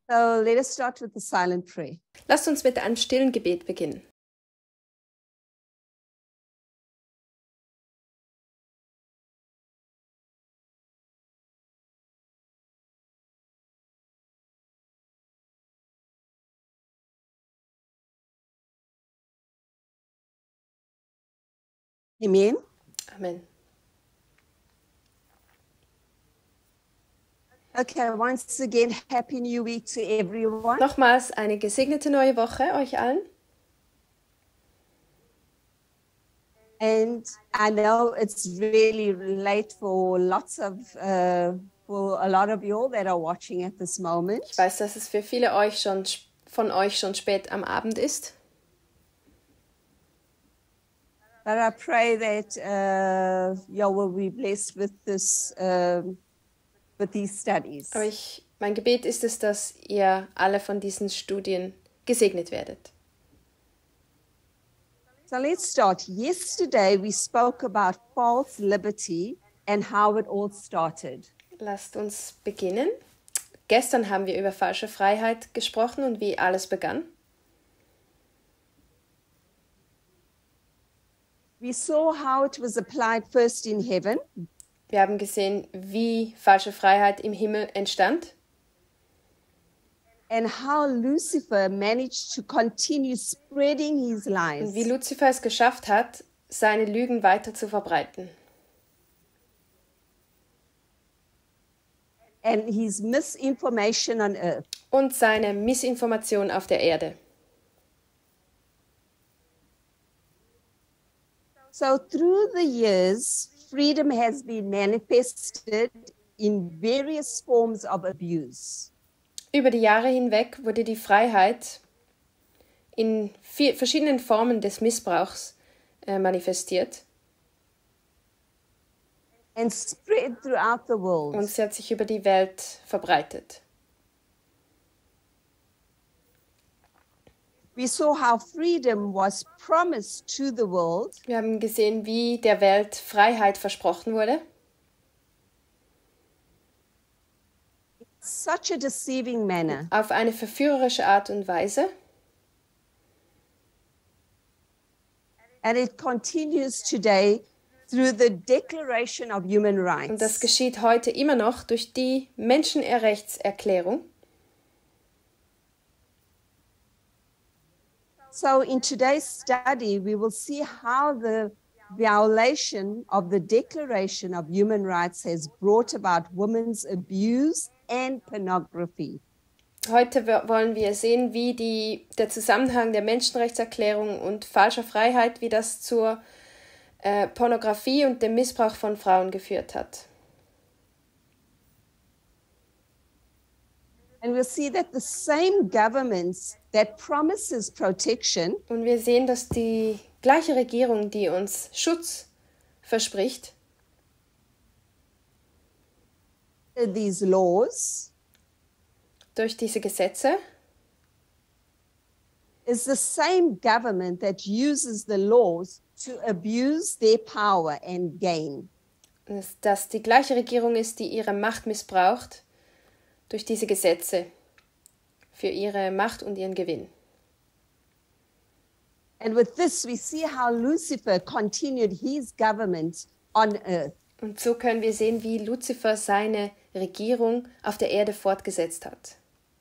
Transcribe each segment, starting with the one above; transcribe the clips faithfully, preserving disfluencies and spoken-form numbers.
So let us start with the silent prayer. Lasst uns mit einem stillen Gebet beginnen. Amen. Amen. Okay, once again, Happy New Week to everyone. Nochmals eine gesegnete neue Woche euch allen. And I know it's really late for lots of, uh, for a lot of you all that are watching at this moment. Ich weiß, dass es für viele euch schon, von euch schon spät am Abend ist. But I pray that uh, you will be blessed with this, um, with these studies. Aber ich, mein Gebet ist es, dass ihr alle von diesen Studien gesegnet werdet. So let's start. Yesterday we spoke about false liberty and how it all started. Lasst uns beginnen. Gestern haben wir über falsche Freiheit gesprochen und wie alles begann. We saw how it was applied first in heaven. Wir haben gesehen, wie falsche Freiheit im Himmel entstand. And how Lucifer managed to continue spreading his lies. Und wie Luzifer es geschafft hat, seine Lügen weiter zu verbreiten. And his misinformation on earth. Und seine Missinformation auf der Erde. So through the years, freedom has been manifested in various forms of abuse. Über die Jahre hinweg wurde die Freiheit in vier verschiedenen Formen des Missbrauchs äh, manifestiert. And spread throughout the world. Und sie hat sich über die Welt verbreitet. We saw how freedom was promised to the world. Wir haben gesehen, wie der Welt Freiheit versprochen wurde. Such a deceiving manner. Auf eine verführerische Art und Weise. And it continues today through the Declaration of Human Rights. Und das geschieht heute immer noch durch die Menschenrechtserklärung. So in today's study, we will see how the violation of the Declaration of Human Rights has brought about women's abuse and pornography. Heute wollen wir sehen, wie die, der Zusammenhang der Menschenrechtserklärung und falscher Freiheit, wie das zur äh, Pornografie und dem Missbrauch von Frauen geführt hat. And we'll see that the same governments that promises protection Und wir sehen, dass die gleiche Regierung, die uns Schutz verspricht, these laws durch diese Gesetze, is the same government that uses the laws to abuse their power and gain. dass die gleiche Regierung ist, die ihre Macht missbraucht durch diese Gesetze für ihre Macht und ihren Gewinn. And with this, we see how Lucifer continued his government on earth. Und so können wir sehen, wie Luzifer seine Regierung auf der Erde fortgesetzt hat.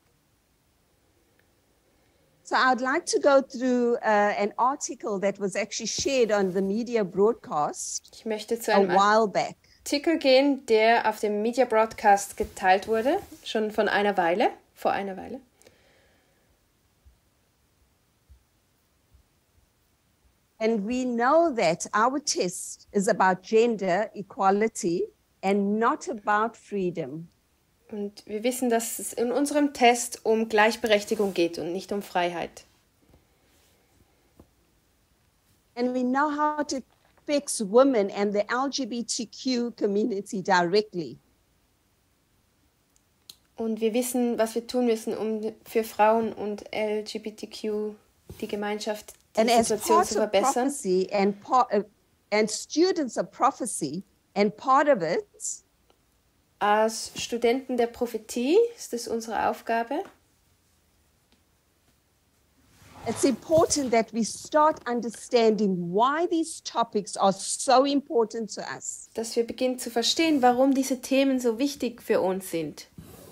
So I'd like to go through uh, an article that was actually shared on the media broadcast Ich möchte zu a einem while back. Artikel gehen, der auf dem Media Broadcast geteilt wurde, schon von einer Weile, vor einer Weile. And we know that our test is about gender equality and not about freedom. Und wir wissen, dass es in unserem Test um Gleichberechtigung geht und nicht um Freiheit. And we know how it affects women and the L G B T Q community directly. Und wir wissen, was wir tun müssen, um für Frauen und L G B T Q die Gemeinschaft, die And as Situation part zu of verbessern. prophecy and, part, uh, and students of prophecy, and part of it Als Studenten der Prophetie ist es unsere Aufgabe. It's important that we start understanding why these topics are so important to us. Dass wir beginnen zu verstehen, warum diese Themen so wichtig für uns sind.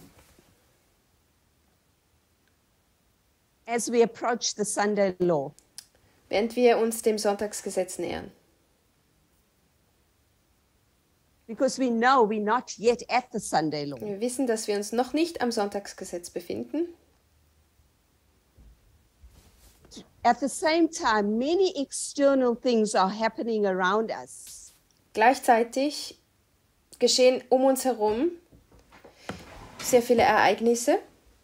As we approach the Sunday law. Während wir uns dem Sonntagsgesetz nähern. Because we know we're not yet at the Sunday law. Wir wissen, dass wir uns noch nicht am Sonntagsgesetz befinden. At the same time, many external things are happening around us. Gleichzeitig geschehen um uns herum sehr viele Ereignisse.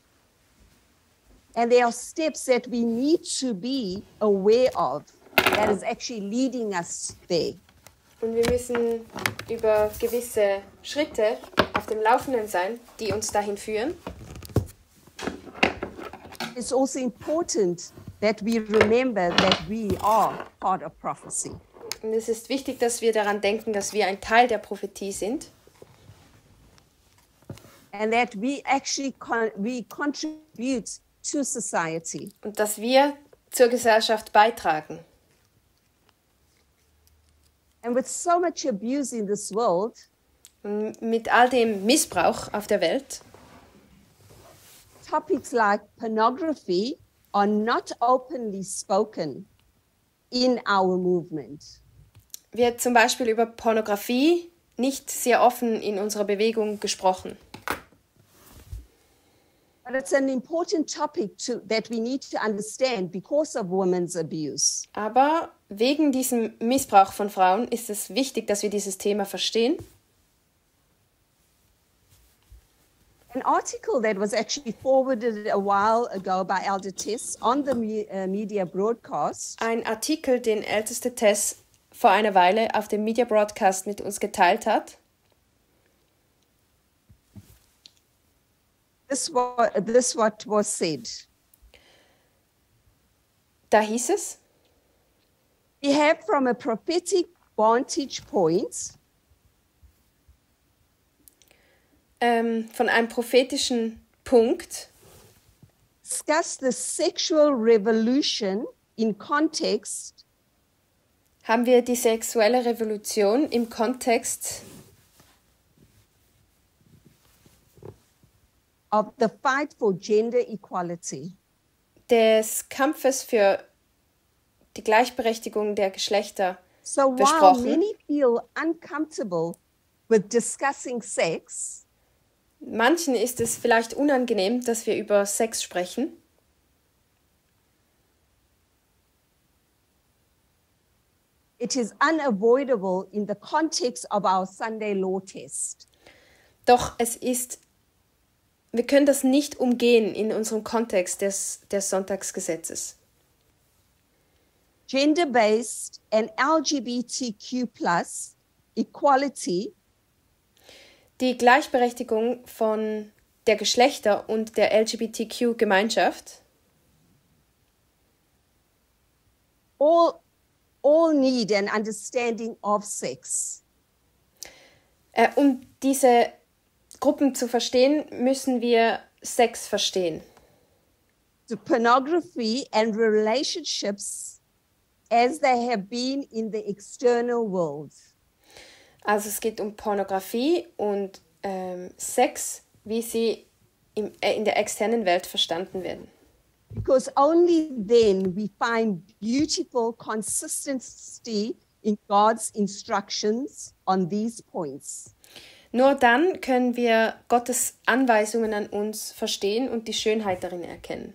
And there are steps that we need to be aware of that is actually leading us there. Und wir müssen über gewisse Schritte auf dem Laufenden sein, die uns dahin führen. It's also important that we remember that we are part of prophecy. Und es ist wichtig, dass wir daran denken, dass wir ein Teil der Prophetie sind. And that we actually con- we contribute to society. Und dass wir zur Gesellschaft beitragen. And with so much abuse in this world, Und mit all dem Missbrauch auf der Welt, topics like pornography are not openly spoken in our movement. wird zum Beispiel über Pornografie nicht sehr offen in unserer Bewegung gesprochen. But it's an important topic to, that we need to understand because of women's abuse. Aber wegen diesem Missbrauch von Frauen ist es wichtig, dass wir dieses Thema verstehen. An article that was actually forwarded a while ago by Elder Tess on the me, uh, media broadcast Ein Artikel, den älteste Tess vor einer Weile auf dem Media Broadcast mit uns geteilt hat. This what, this what was said. Da hieß es, We have from a prophetic vantage point ähm, von einem prophetischen Punkt discussed the sexual revolution in context haben wir die sexuelle Revolution im Kontext of the fight for gender equality. des Kampfes für die Gleichberechtigung der Geschlechter So while besprochen. many feel uncomfortable with discussing sex, Manchen ist es vielleicht unangenehm, dass wir über Sex sprechen. it is unavoidable in the context of our Sunday law test. Doch es ist, wir können das nicht umgehen in unserem Kontext des, des Sonntagsgesetzes. Gender-based and L G B T Q plus equality Die Gleichberechtigung von der Geschlechter und der L G B T Q-Gemeinschaft, all, all need an understanding of sex. äh, um diese Gruppen zu verstehen, müssen wir Sex verstehen. To pornography and relationships as they have been in the external world. Also es geht um Pornografie und ähm, Sex, wie sie im, äh, in der externen Welt verstanden werden. Because only then we find beautiful consistency in God's instructions on these points. Nur dann können wir Gottes Anweisungen an uns verstehen und die Schönheit darin erkennen.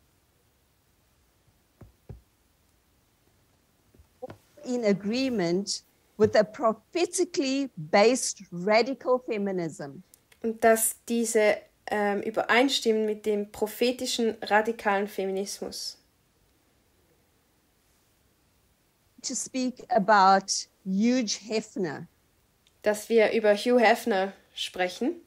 In agreement with a prophetically based radical feminism. Und dass diese ähm, übereinstimmen mit dem prophetischen radikalen Feminismus. To speak about Hugh Hefner. Dass wir über Hugh Hefner sprechen.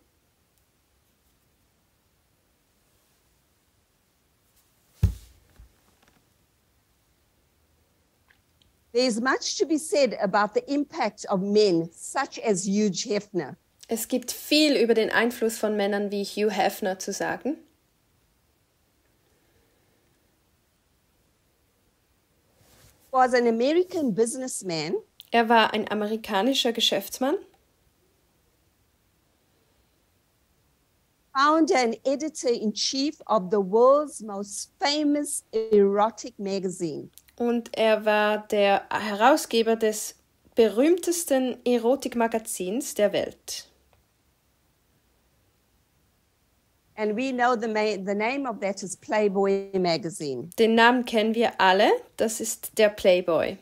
There is much to be said about the impact of men such as Hugh Hefner. Es gibt viel über den Einfluss von Männern wie Hugh Hefner zu sagen. Was an American businessman. Er war ein amerikanischer Geschäftsmann. Founder and editor-in-chief of the world's most famous erotic magazine. Und er war der Herausgeber des berühmtesten Erotikmagazins der Welt. And we know the, the name of that is Playboy magazine. Den Namen kennen wir alle, das ist der Playboy.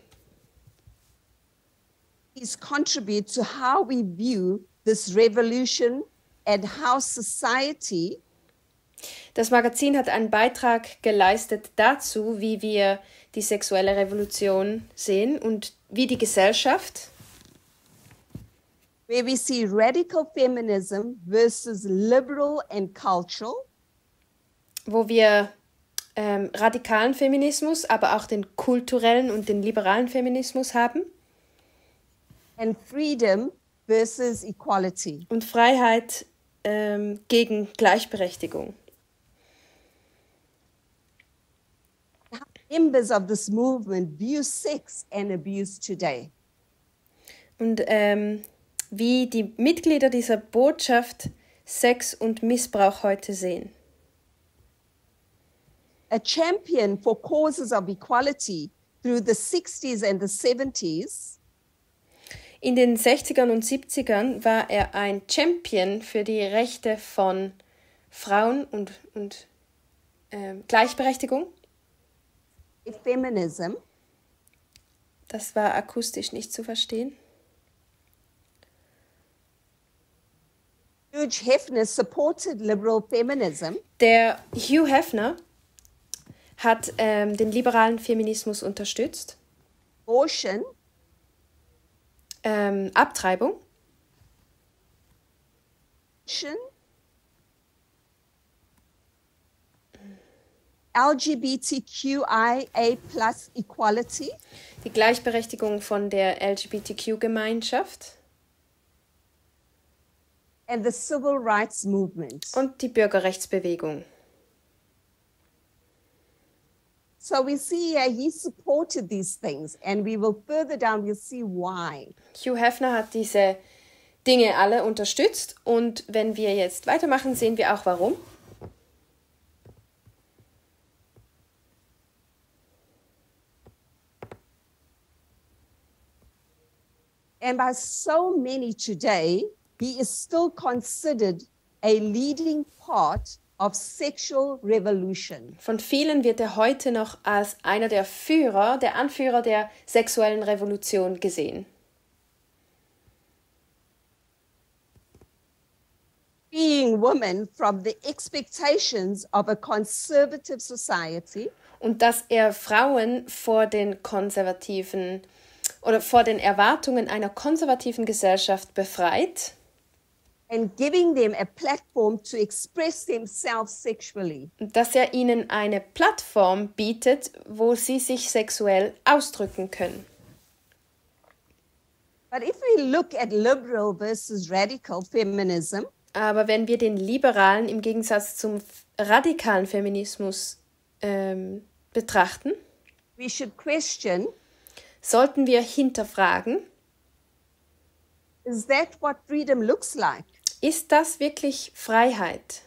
His contribute to how we view this revolution and how society. Das Magazin hat einen Beitrag geleistet dazu, wie wir die sexuelle Revolution sehen und wie die Gesellschaft, where we see radical feminism versus liberal and cultural, wo wir ähm, radikalen Feminismus, aber auch den kulturellen und den liberalen Feminismus haben. And freedom versus equality. Und Freiheit ähm, gegen Gleichberechtigung. Members of this movement view sex and abuse today. Und ähm, wie die Mitglieder dieser Botschaft Sex und Missbrauch heute sehen. A champion for causes of equality through the sixties and the seventies. In den sechzigern und siebzigern war er ein Champion für die Rechte von Frauen und, und äh, Gleichberechtigung. Feminism. Das war akustisch nicht zu verstehen. Hugh Hefner supported liberal feminism. Der Hugh Hefner hat ähm, den liberalen Feminismus unterstützt. Abortion. Ähm, Abtreibung. L G B T Q I A plus equality. Die Gleichberechtigung von der L G B T Q-Gemeinschaft. And the civil rights movement. Und die Bürgerrechtsbewegung. So we see uh, he supported these things, and we will further down, we'll see why. Hugh Hefner hat diese Dinge alle unterstützt und wenn wir jetzt weitermachen, sehen wir auch warum. And by so many today, he is still considered a leading part of sexual revolution. Von vielen wird er heute noch als einer der Führer, der Anführer der sexuellen Revolution gesehen. Freeing women from the expectations of a conservative society. Und dass er Frauen vor den konservativen oder vor den Erwartungen einer konservativen Gesellschaft befreit. And giving them a platform to express themselves sexually. Dass er ihnen eine Plattform bietet, wo sie sich sexuell ausdrücken können. But if we look at liberal versus radical feminism, aber wenn wir den liberalen im Gegensatz zum radikalen Feminismus ähm, betrachten, we should question, sollten wir hinterfragen, is that what freedom looks like? Ist das wirklich Freiheit?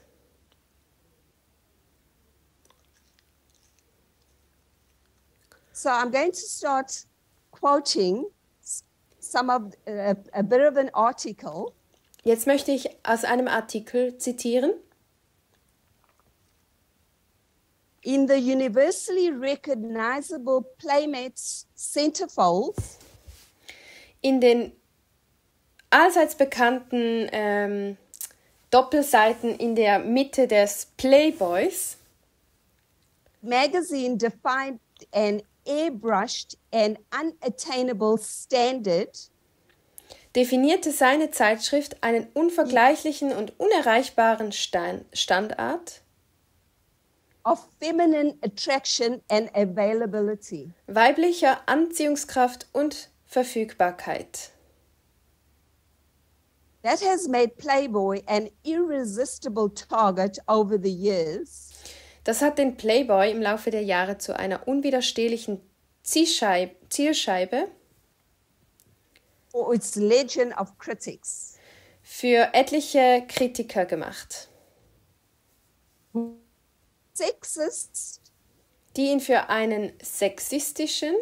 So I'm going to start quoting some of uh, a bit of an article. Jetzt möchte ich aus einem Artikel zitieren. In the universally recognizable Playmates centerfolds, in den allseits bekannten ähm, Doppelseiten in der Mitte des Playboys, magazine defined an airbrushed and unattainable standard, definierte seine Zeitschrift einen unvergleichlichen und unerreichbaren Stein- Standard of feminine attraction and availability. weiblicher Anziehungskraft und Verfügbarkeit. That has made Playboy an irresistible target over the years. Das hat den Playboy im Laufe der Jahre zu einer unwiderstehlichen Zielscheibe, Zielscheibe for its legion of critics. Für etliche Kritiker gemacht. Sexists die ihn für einen sexistischen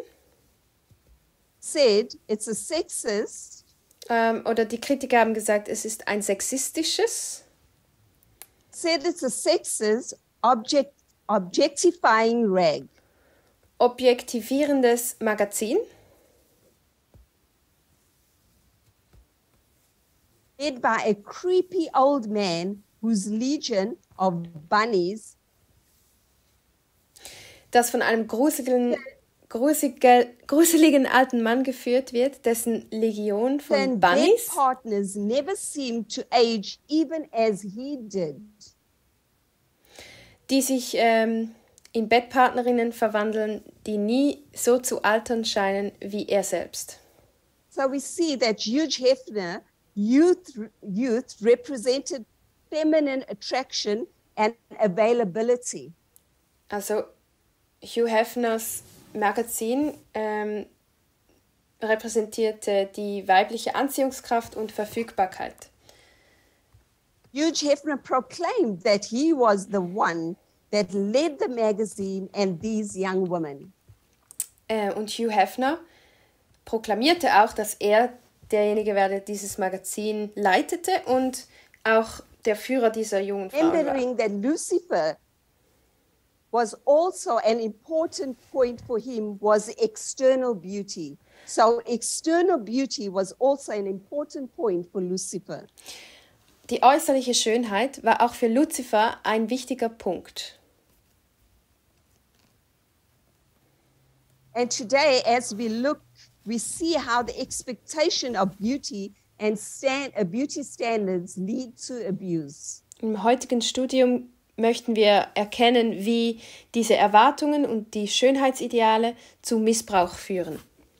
said it's a sexist ähm, oder die Kritiker haben gesagt, es ist ein sexistisches said it's a sexist object objectifying rag. Objektivierendes Magazin. Led by a creepy old man whose legion of bunnies das von einem gruseligen, grusige, gruseligen alten Mann geführt wird, dessen Legion von Bunnies partners never seemed to age even as he did. Die sich ähm, in Bettpartnerinnen verwandeln, die nie so zu altern scheinen wie er selbst. So we see that Hugh Hefner, youth, youth represented feminine attraction and availability. Also Hugh Hefners Magazin ähm, repräsentierte die weibliche Anziehungskraft und Verfügbarkeit. Hugh Hefner proclaimed that he was the one that led the magazine and these young women. Äh, und Hugh Hefner proklamierte auch, dass er derjenige war, der dieses Magazin leitete und auch der Führer dieser jungen Frauen Remembering war. that Lucifer was also an important point for him was external beauty. So external beauty was also an important point for Lucifer. Die äußerliche Schönheit war auch für Lucifer ein wichtiger Punkt. And today, as we look, we see how the expectation of beauty and stand, uh, beauty standards lead to abuse. Im heutigen Studium möchten wir erkennen, wie diese Erwartungen und die Schönheitsideale zu Missbrauch führen.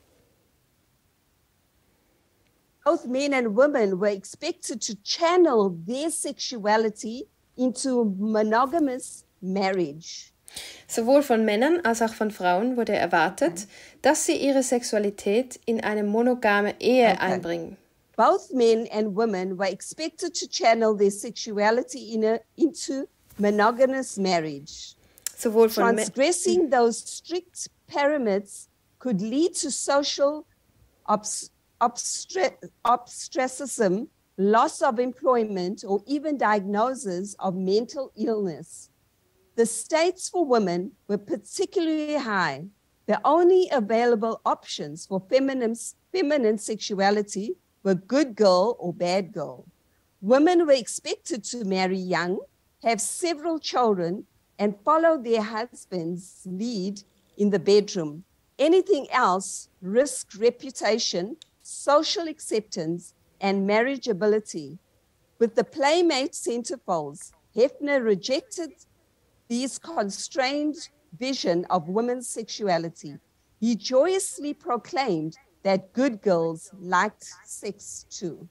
Both men and women were expected to channel their sexuality into monogamous marriage. Sowohl von Männern als auch von Frauen wurde erwartet, dass sie ihre Sexualität in eine monogame Ehe Okay. einbringen. Both men and women were expected to channel their sexuality in a, into monogamous marriage. Sowohl von Mä- Transgressing those strict pyramids could lead to social obs- obstre- ostracism, loss of employment, or even diagnosis of mental illness. The stakes for women were particularly high. The only available options for feminine, feminine sexuality were good girl or bad girl. Women were expected to marry young, have several children, and follow their husband's lead in the bedroom. Anything else risked reputation, social acceptance, and marriageability. With the Playmate centerfolds, Hefner rejected this constrained vision of women's sexuality. He joyously proclaimed that good girls liked sex too.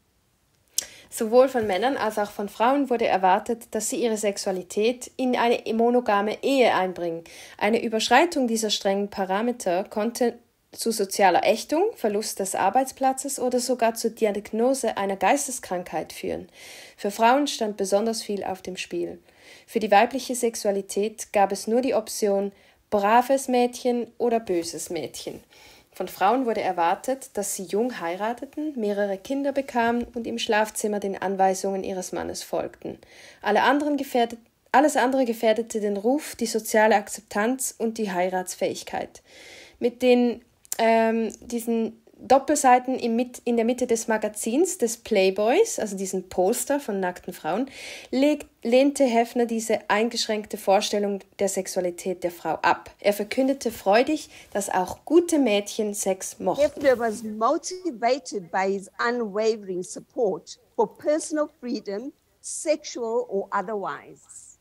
Sowohl von Männern als auch von Frauen wurde erwartet, dass sie ihre Sexualität in eine monogame Ehe einbringen. Eine Überschreitung dieser strengen Parameter konnte zu sozialer Ächtung, Verlust des Arbeitsplatzes oder sogar zur Diagnose einer Geisteskrankheit führen. Für Frauen stand besonders viel auf dem Spiel. Für die weibliche Sexualität gab es nur die Option braves Mädchen oder böses Mädchen. Von Frauen wurde erwartet, dass sie jung heirateten, mehrere Kinder bekamen und im Schlafzimmer den Anweisungen ihres Mannes folgten. Alle anderen gefährdet, alles andere gefährdete den Ruf, die soziale Akzeptanz und die Heiratsfähigkeit. Mit den ähm, diesen Doppelseiten im Mit, in der Mitte des Magazins, des Playboys, also diesen Poster von nackten Frauen, leg, lehnte Hefner diese eingeschränkte Vorstellung der Sexualität der Frau ab. Er verkündete freudig, dass auch gute Mädchen Sex mochten. Hefner was motivated by his unwavering support for personal freedom, sexual or otherwise.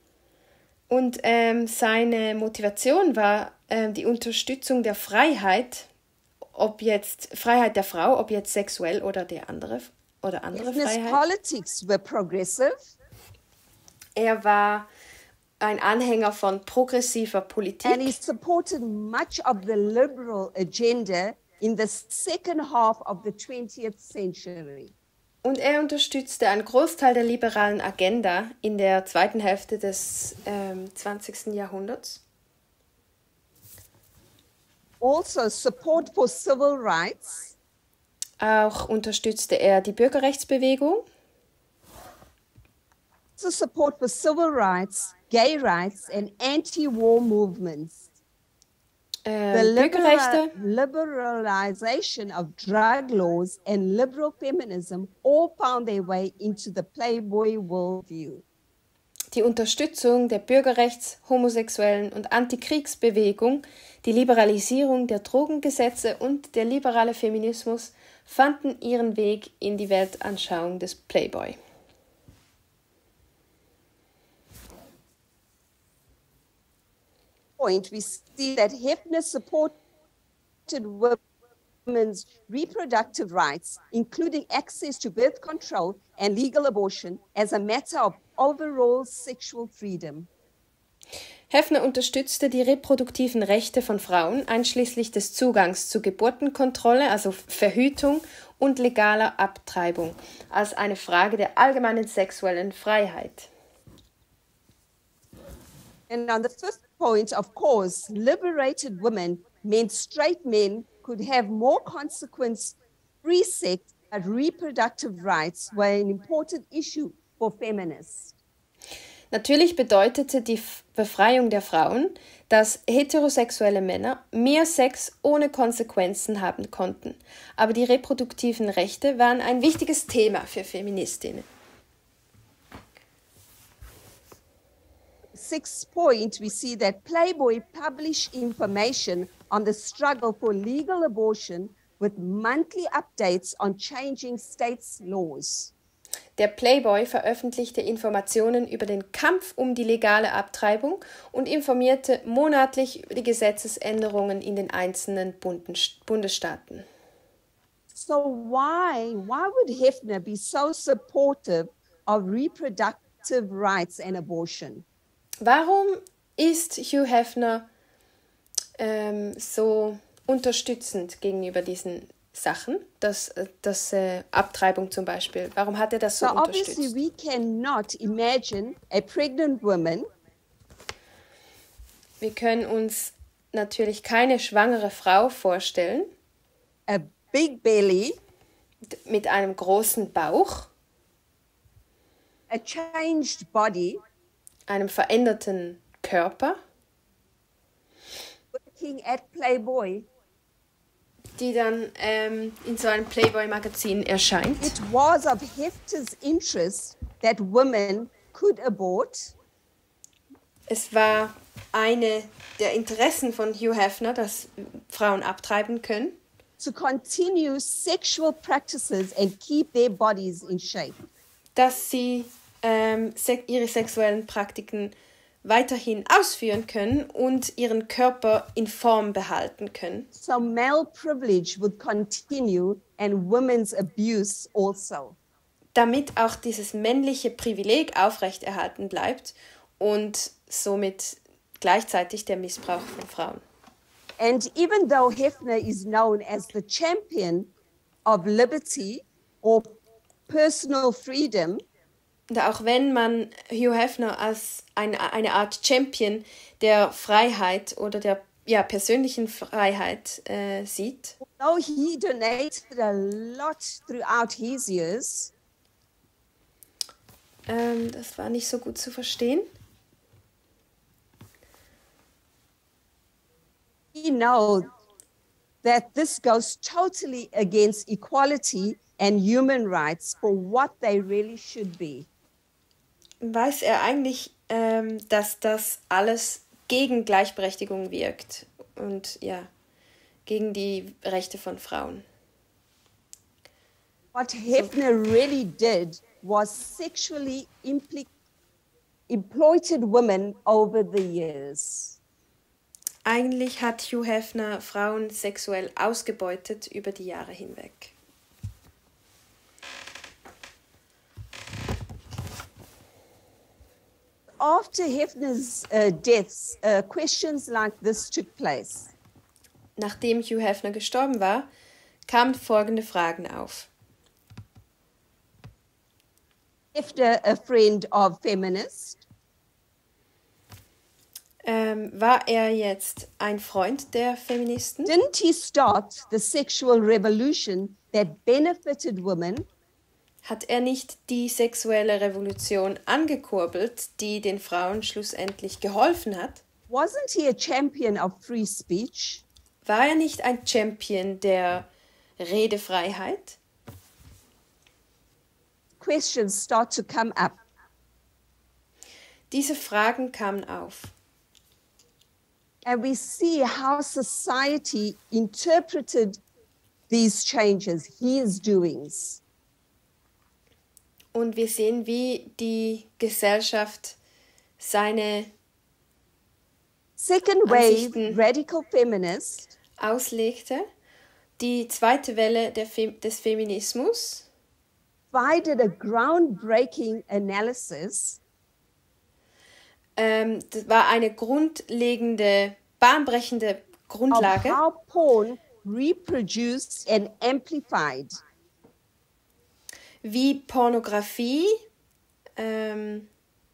Und ähm, seine Motivation war ähm, die Unterstützung der Freiheit, ob jetzt Freiheit der Frau, ob jetzt sexuell oder der andere oder andere Hefner's Freiheit. politics were progressive. Er war ein Anhänger von progressiver Politik. And he supported much of the liberal agenda in the second half of the twentieth century. Und er unterstützte einen Großteil der liberalen Agenda in der zweiten Hälfte des ähm, zwanzigsten Jahrhunderts. Also support for civil rights. Auch unterstützte er die Bürgerrechtsbewegung. Also support for civil rights, gay rights and anti-war movements. Ähm, The Bürgerrechte, libera- liberalization of drug laws and liberal feminism all found their way into the Playboy worldview. die Unterstützung der Bürgerrechts-, Homosexuellen- und Antikriegsbewegung, die Liberalisierung der Drogengesetze und der liberale Feminismus fanden ihren Weg in die Weltanschauung des Playboy. Point, we see that Hefner supported women's reproductive rights, including access to birth control and legal abortion, as a matter of overall sexual freedom. Hefner unterstützte die reproduktiven Rechte von Frauen, einschließlich des Zugangs zu Geburtenkontrolle, also Verhütung und legaler Abtreibung, als eine Frage der allgemeinen sexuellen Freiheit. And on the fifth point, of course, liberated women meant straight men could have more consequence-free sex, but reproductive rights were an important issue for feminists. Natürlich bedeutete die F- Befreiung der Frauen, dass heterosexuelle Männer mehr Sex ohne Konsequenzen haben konnten. Aber die reproduktiven Rechte waren ein wichtiges Thema für Feministinnen. Sixth point, we see that Playboy published information on the struggle for legal abortion with monthly updates on changing states' laws. Der Playboy veröffentlichte Informationen über den Kampf um die legale Abtreibung und informierte monatlich über die Gesetzesänderungen in den einzelnen Bunden- Bundesstaaten. So why, why would Hefner be so supportive of reproductive rights and abortion? Warum ist Hugh Hefner ähm, so unterstützend gegenüber diesen Sachen, das, das äh, Abtreibung zum Beispiel? Warum hat er das so So obviously unterstützt? we cannot imagine a pregnant woman Wir können uns natürlich keine schwangere Frau vorstellen a big belly, d- mit einem großen Bauch, a changed body, einem veränderten Körper, working at Playboy. die dann ähm, in so einem Playboy-Magazin erscheint. It was of Hefner's interest that women could abort, Es war eine der Interessen von Hugh Hefner, dass Frauen abtreiben können, to continue sexual practices and keep their bodies in shape. dass sie ähm, se- ihre sexuellen Praktiken weiterhin ausführen können und ihren Körper in Form behalten können. So male privilege would continue and women's abuse also. Damit auch dieses männliche Privileg aufrechterhalten bleibt und somit gleichzeitig der Missbrauch von Frauen. And even though Hefner is known as the champion of liberty or personal freedom, Und auch wenn man Hugh Hefner als eine, eine Art Champion der Freiheit oder der ja, persönlichen Freiheit äh, sieht, though he donated a lot throughout his years, ähm, das war nicht so gut zu verstehen. we know that this goes totally against equality and human rights for what they really should be. Weiß er eigentlich, ähm, dass das alles gegen Gleichberechtigung wirkt und ja, gegen die Rechte von Frauen. What Hefner really did was sexually impli- exploited women over the years. Eigentlich hat Hugh Hefner Frauen sexuell ausgebeutet über die Jahre hinweg. after Hefner's uh, death, uh, questions like this took place. Nachdem Hugh Hefner gestorben war, kamen folgende Fragen auf. Hefner a friend of feminists? Ähm, war er jetzt ein Freund der Feministen? Didn't he start the sexual revolution that benefited women? Hat er nicht die sexuelle Revolution angekurbelt, die den Frauen schlussendlich geholfen hat? Wasn't he a champion of free speech? War er nicht ein Champion der Redefreiheit? Questions start to come up. Diese Fragen kamen auf. And we see how society interpreted these changes, his doings. Und wir sehen, wie die Gesellschaft seine Second wave Ansichten radical feminists auslegte. Die zweite Welle der Fem- des Feminismus provided a groundbreaking analysis ähm, das war eine grundlegende, bahnbrechende of Grundlage, how porn reproduced and amplified wie Pornografie ähm,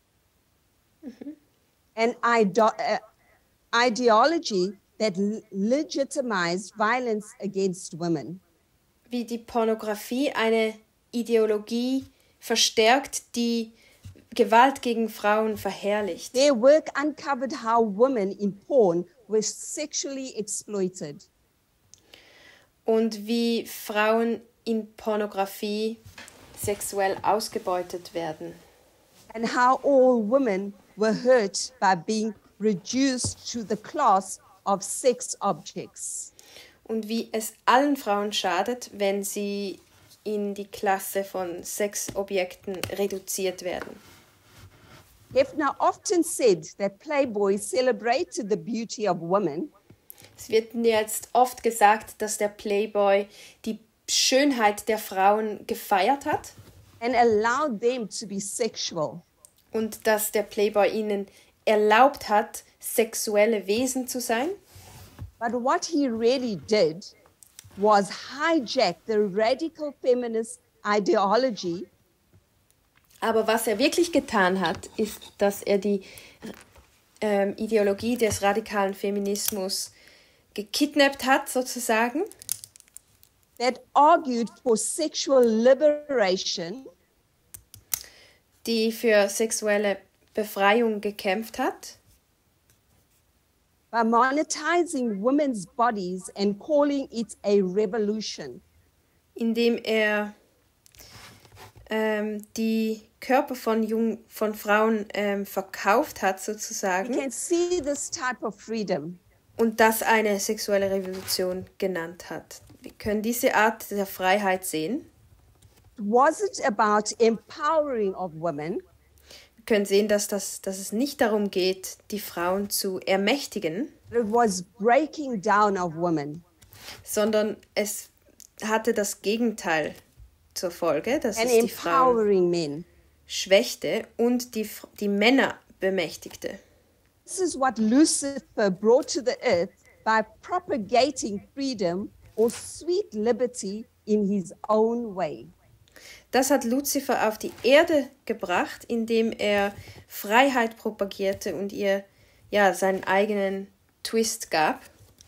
an ide- uh, ideology that l- legitimized violence against women. wie die Pornografie eine Ideologie verstärkt, die Gewalt gegen Frauen verherrlicht. Their work uncovered how women in porn were sexually exploited. Und wie Frauen in Pornografie sexuell ausgebeutet werden. And how all women were hurt by being reduced to the class of sex objects. Und wie es allen Frauen schadet, wenn sie in die Klasse von Sexobjekten reduziert werden. Hefner often said that Playboy celebrated the beauty of women, Es wird jetzt oft gesagt, dass der Playboy die Schönheit der Frauen gefeiert hat and allowed them to be sexual. und dass der Playboy ihnen erlaubt hat, sexuelle Wesen zu sein. But what he really did was hijack the radical feminist ideology Aber was er wirklich getan hat, ist, dass er die ähm, Ideologie des radikalen Feminismus gekidnappt hat, sozusagen, that argued for sexual liberation die für sexuelle Befreiung gekämpft hat, by monetizing women's bodies and calling it a revolution. indem er ähm, die Körper von, Jung, von Frauen ähm, verkauft hat, You sozusagen, can see this type of freedom und das eine sexuelle Revolution genannt hat. Wir können diese Art der Freiheit sehen. wasn't about empowering of women, Wir können sehen, dass, das, dass es nicht darum geht, die Frauen zu ermächtigen, but it was breaking down of women sondern es hatte das Gegenteil zur Folge, dass and es die Frauen empowering men. schwächte und die, die Männer bemächtigte. This is what Lucifer brought to the earth by propagating freedom or sweet liberty in his own way. Das hat Luzifer auf die Erde gebracht, indem er Freiheit propagierte und ihr ja seinen eigenen Twist gab.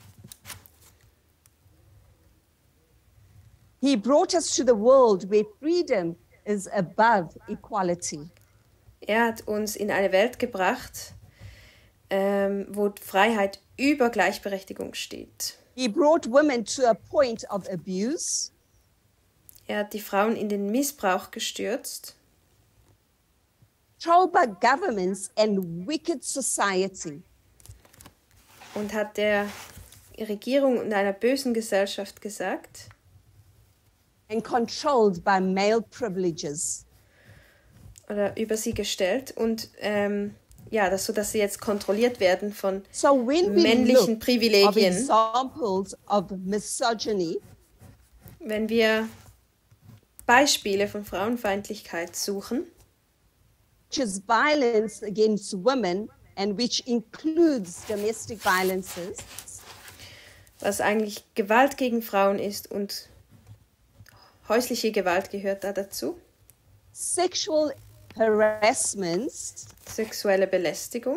He brought us to the world where freedom is above equality. Er hat uns in eine Welt gebracht, ähm, wo Freiheit über Gleichberechtigung steht. He brought women to a point of abuse, Er hat die Frauen in den Missbrauch gestürzt, controlled by governments and wicked society. und hat der Regierung und einer bösen Gesellschaft gesagt And controlled by male privileges. oder über sie gestellt und ähm, ja, das so, dass sie jetzt kontrolliert werden von So when we männlichen look of Privilegien. examples of misogyny, Wenn wir Beispiele von Frauenfeindlichkeit suchen, which is violence against women and which includes domestic violences, was eigentlich Gewalt gegen Frauen ist und häusliche Gewalt gehört da dazu. Sexual harassments, sexuelle Belästigung.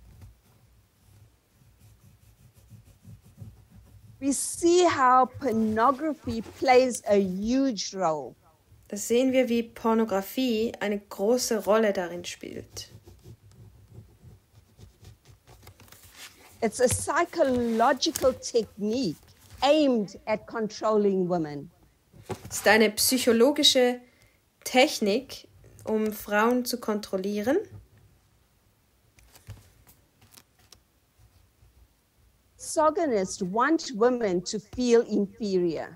We see how pornography plays a huge role. Da sehen wir, wie Pornografie eine große Rolle darin spielt. It's a psychological technique aimed at controlling women. Es ist eine psychologische Technik, um Frauen zu kontrollieren. Misogynists want women to feel inferior.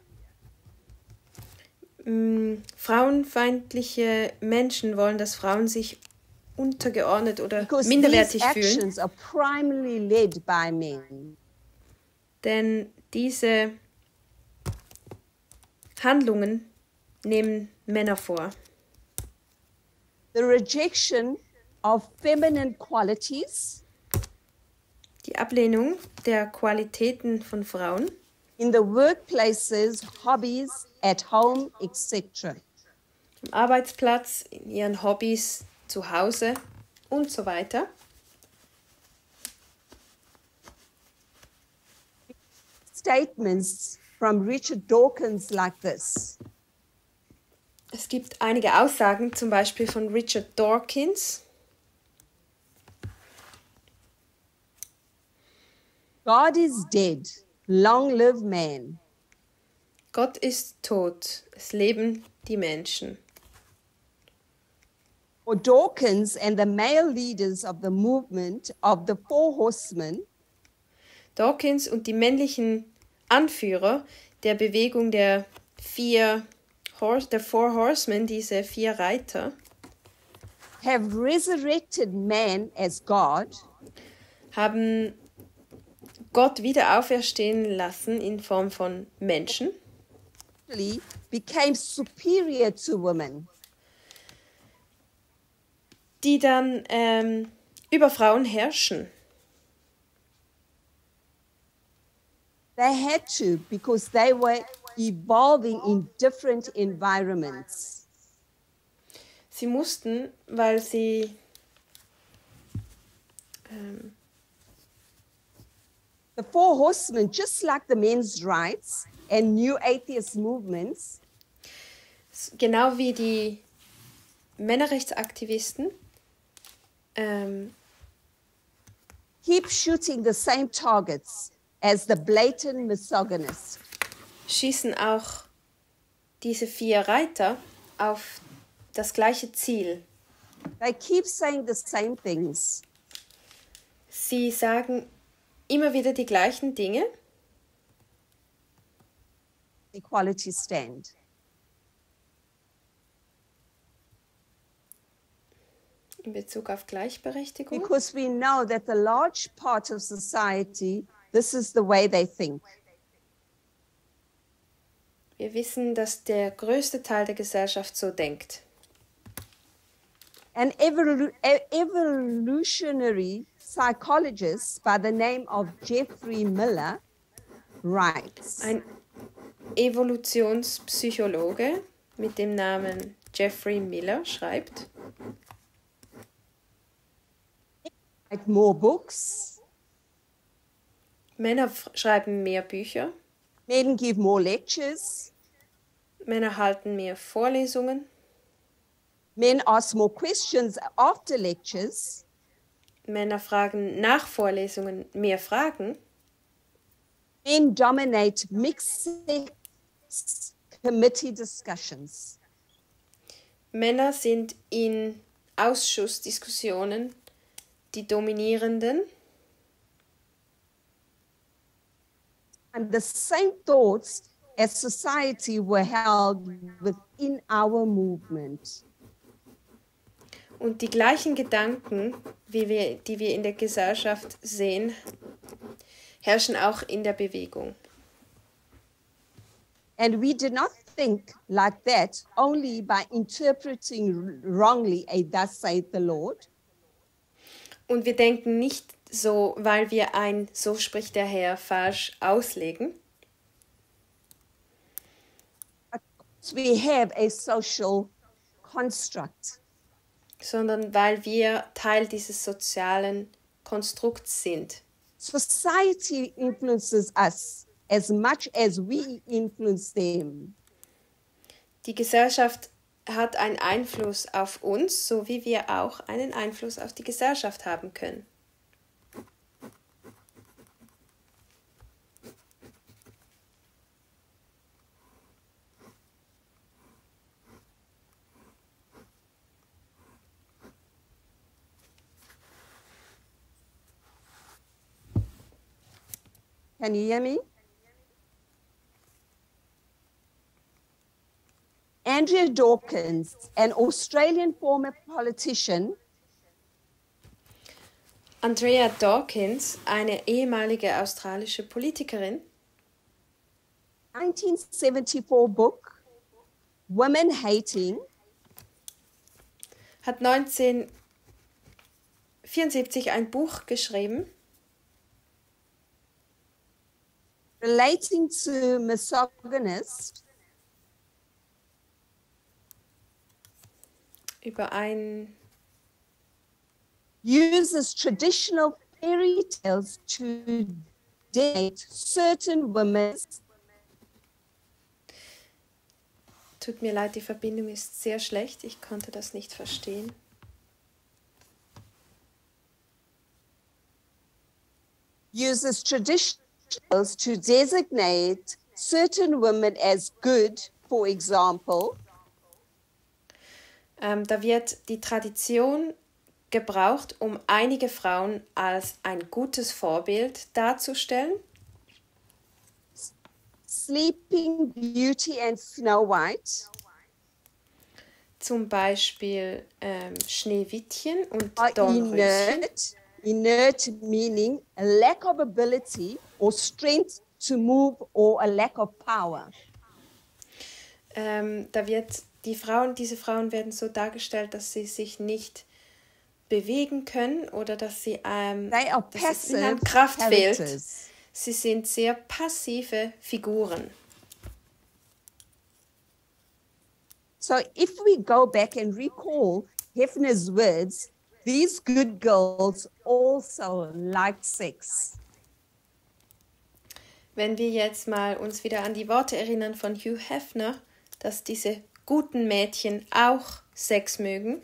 Mm, frauenfeindliche Menschen wollen, dass Frauen sich untergeordnet oder Because minderwertig these fühlen. actions are primarily led by men. Denn diese Handlungen nehmen Männer vor. The rejection of feminine qualities Die Ablehnung der Qualitäten von Frauen in the workplaces, hobbies, at home, et cetera. am Arbeitsplatz, in ihren Hobbys, zu Hause und so weiter. Statements from Richard Dawkins like this. Es gibt einige Aussagen, zum Beispiel von Richard Dawkins. God is dead, long live man. Gott ist tot, es leben die Menschen. For Dawkins and the male leaders of the movement of the Four Horsemen, Dawkins und die männlichen Anführer der Bewegung der vier Horse, der Four Horsemen, diese vier Reiter, have resurrected man as God, haben Gott wieder auferstehen lassen in Form von Menschen, became superior to women. die dann ähm, über Frauen herrschen. They had to because they were evolving in different environments. Sie mussten, weil sie ähm, The Four Horsemen, just like the men's rights and new atheist movements, genau wie die Männerrechtsaktivisten, ähm, keep shooting the same targets as the blatant misogynist. schießen auch diese vier Reiter auf das gleiche Ziel. They keep saying the same things. Sie sagen immer wieder die gleichen Dinge Equality stand. in Bezug auf Gleichberechtigung. Because we know that the large part of society, this is the way they think. Wir wissen, dass der größte Teil der Gesellschaft so denkt. An evolu- e- evolutionary psychologist by the name of Jeffrey Miller writes, Ein Evolutionspsychologe mit dem Namen Jeffrey Miller schreibt, write more books, Männer f- schreiben mehr Bücher, men give more lectures, Männer halten mehr Vorlesungen, men ask more questions after lectures, Männer fragen nach Vorlesungen mehr Fragen, men dominate mixed sex committee discussions. Männer sind in Ausschussdiskussionen die Dominierenden. And the same thoughts as society were held within our movement. Und die gleichen Gedanken, wie wir, die wir in der Gesellschaft sehen, herrschen auch in der Bewegung. And we did not think like that only by interpreting wrongly a thus saith the Lord. Und wir denken nicht so, weil wir ein so spricht der Herr falsch auslegen. We have a social construct. Sondern weil wir Teil dieses sozialen Konstrukts sind. Society influences us as much as we influence them. Die Gesellschaft hat einen Einfluss auf uns, so wie wir auch einen Einfluss auf die Gesellschaft haben können. Can you hear me? Andrea Dawkins, an Australian former politician, Andrea Dawkins, eine ehemalige australische Politikerin, nineteen seventy-four book, Women Hating, hat neunzehnhundertvierundsiebzig ein Buch geschrieben, relating to misogynist, über ein uses traditional fairy tales to date certain women. Tut mir leid, die Verbindung ist sehr schlecht, ich konnte das nicht verstehen. Uses traditional tales to designate certain women as good, for example. Ähm, da wird die Tradition gebraucht, um einige Frauen als ein gutes Vorbild darzustellen. Sleeping Beauty and Snow White. Zum Beispiel ähm, Schneewittchen und Are Dornröschen. inert, inert meaning a lack of ability or strength to move or a lack of power. Ähm, da wird die Frauen, diese Frauen werden so dargestellt, dass sie sich nicht bewegen können oder dass sie ähm, They are dass es ihnen an passive Kraft fehlt. characters. Sie sind sehr passive Figuren. So if we go back and recall Hefner's words, these good girls also liked sex. Wenn wir jetzt mal uns wieder an die Worte erinnern von Hugh Hefner, dass diese guten Mädchen auch Sex mögen.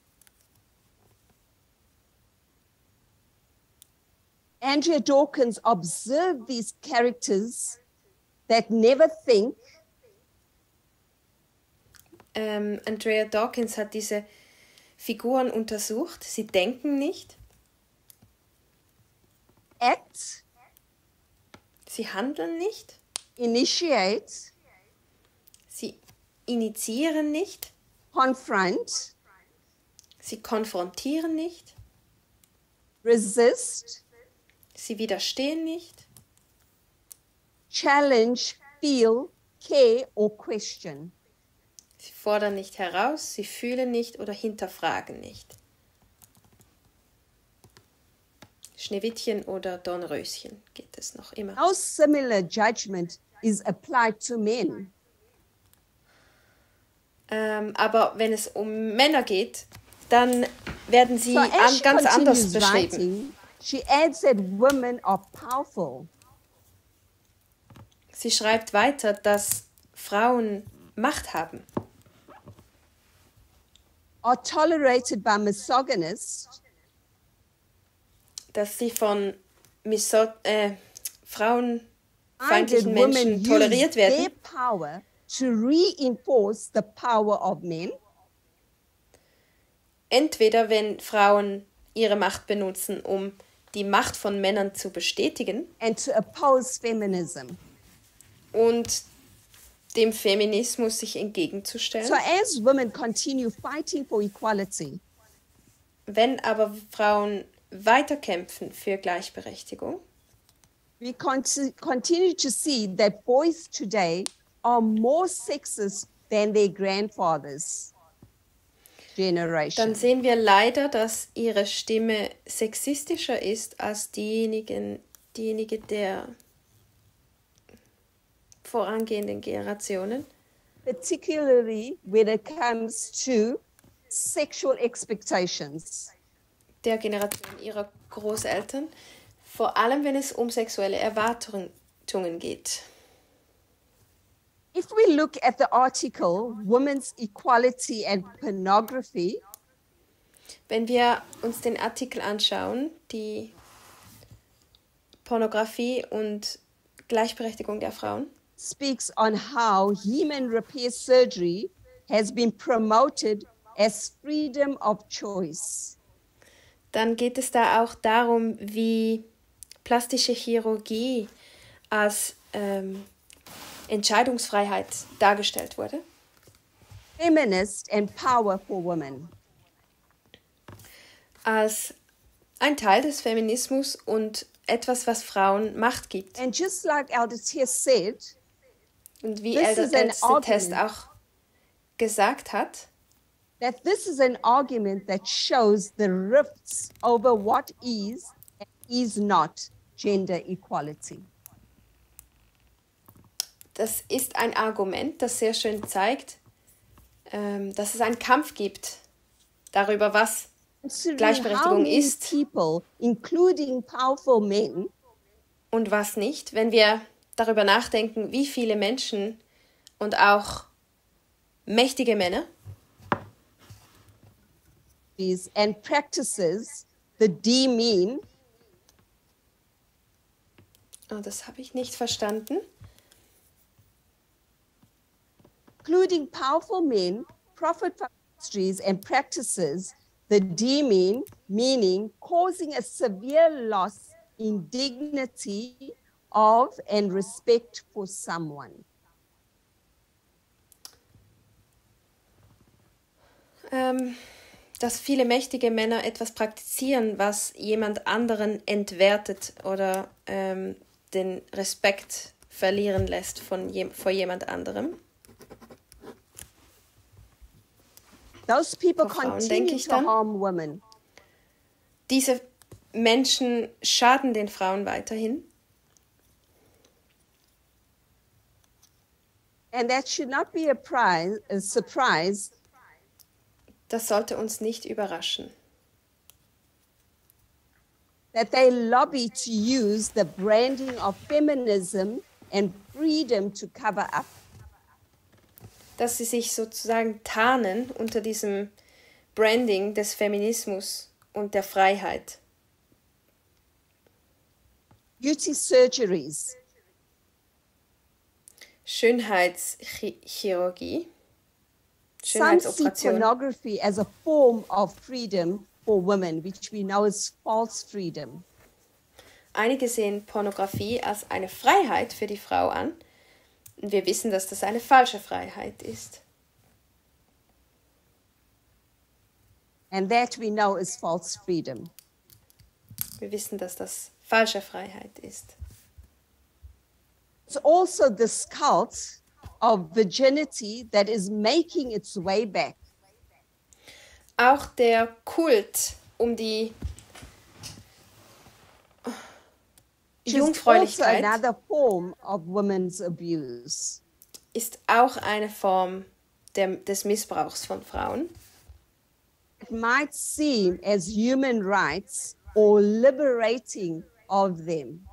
Andrea Dawkins observed these characters that never think, Ähm, Andrea Dawkins hat diese Figuren untersucht. Sie denken nicht, act, sie handeln nicht, initiate, sie initiieren nicht, confront, sie konfrontieren nicht, resist, sie widerstehen nicht, challenge, feel, care, or question. sie fordern nicht heraus, sie fühlen nicht oder hinterfragen nicht. Schneewittchen oder Dornröschen geht es noch immer. No similar judgment is applied to men. Ähm, aber wenn es um Männer geht, dann werden sie So an, as she ganz anders continues beschrieben. writing, she adds that women are powerful, Sie schreibt weiter, dass Frauen Macht haben, are tolerated by misogynists, dass sie von miso äh, and frauenfeindlichen that women Menschen use toleriert their werden, power to reinforce the power of men, entweder wenn Frauen ihre Macht benutzen, um die Macht von Männern zu bestätigen and to oppose feminism. und dem Feminismus sich entgegenzustellen. So as women continue fighting for equality, Wenn aber Frauen weiterkämpfen für Gleichberechtigung, we conti- continue to see that boys today are more sexist than their grandfathers' generation. Dann sehen wir leider, dass ihre Stimme sexistischer ist als diejenigen, diejenige der vorangehenden Generationen. Particularly when it comes to sexual expectations. Der Generation ihrer Großeltern, vor allem wenn es um sexuelle Erwartungen geht. If we look at the article, Women's Equality and Pornography, wenn wir uns den Artikel anschauen, die Pornografie und Gleichberechtigung der Frauen, speaks on how human repair surgery has been promoted as freedom of choice. Dann geht es da auch darum, wie plastische Chirurgie als ähm, Entscheidungsfreiheit dargestellt wurde. Feminist and power for women. Als ein Teil des Feminismus und etwas, was Frauen Macht gibt. And just like Elder Tess said, und wie this Elder is an Älteste Test argument auch gesagt hat, that this is an argument that shows the rifts over what is and is not gender equality. das ist ein Argument, das sehr schön zeigt, ähm, dass es einen Kampf gibt darüber, was Gleichberechtigung ist people, including powerful men, und was nicht. Wenn wir darüber nachdenken, wie viele Menschen und auch mächtige Männer and practices the demean. Oh, das habe ich nicht verstanden. Including powerful men, profit from industries and practices the demean, meaning causing a severe loss in dignity of and respect for someone. Ähm, dass viele mächtige Männer etwas praktizieren, was jemand anderen entwertet oder ähm, den Respekt verlieren lässt von je- vor jemand anderem. Those people Vor Frauen continue denke ich to dann. harm women. Diese Menschen schaden den Frauen weiterhin. And that should not be a, prize, a surprise. Das sollte uns nicht überraschen. That they lobby to use the branding of feminism and freedom to cover up. Dass sie sich sozusagen tarnen unter diesem Branding des Feminismus und der Freiheit. Beauty surgeries. Schönheitschirurgie. Some see Schönheitsoperation. pornography as a form of freedom for women, which we know is false freedom. Einige sehen Pornografie als eine Freiheit für die Frau an. Und wir wissen, dass das eine falsche Freiheit ist. And that we know is false freedom. Wir wissen, dass das falsche Freiheit ist. It's also this cult of virginity that is making its way back. Auch der Kult um die Which is also Jungfräulichkeit another form of women's abuse. ist auch eine Form der, des Missbrauchs von Frauen. It might seem as human rights or liberating of them.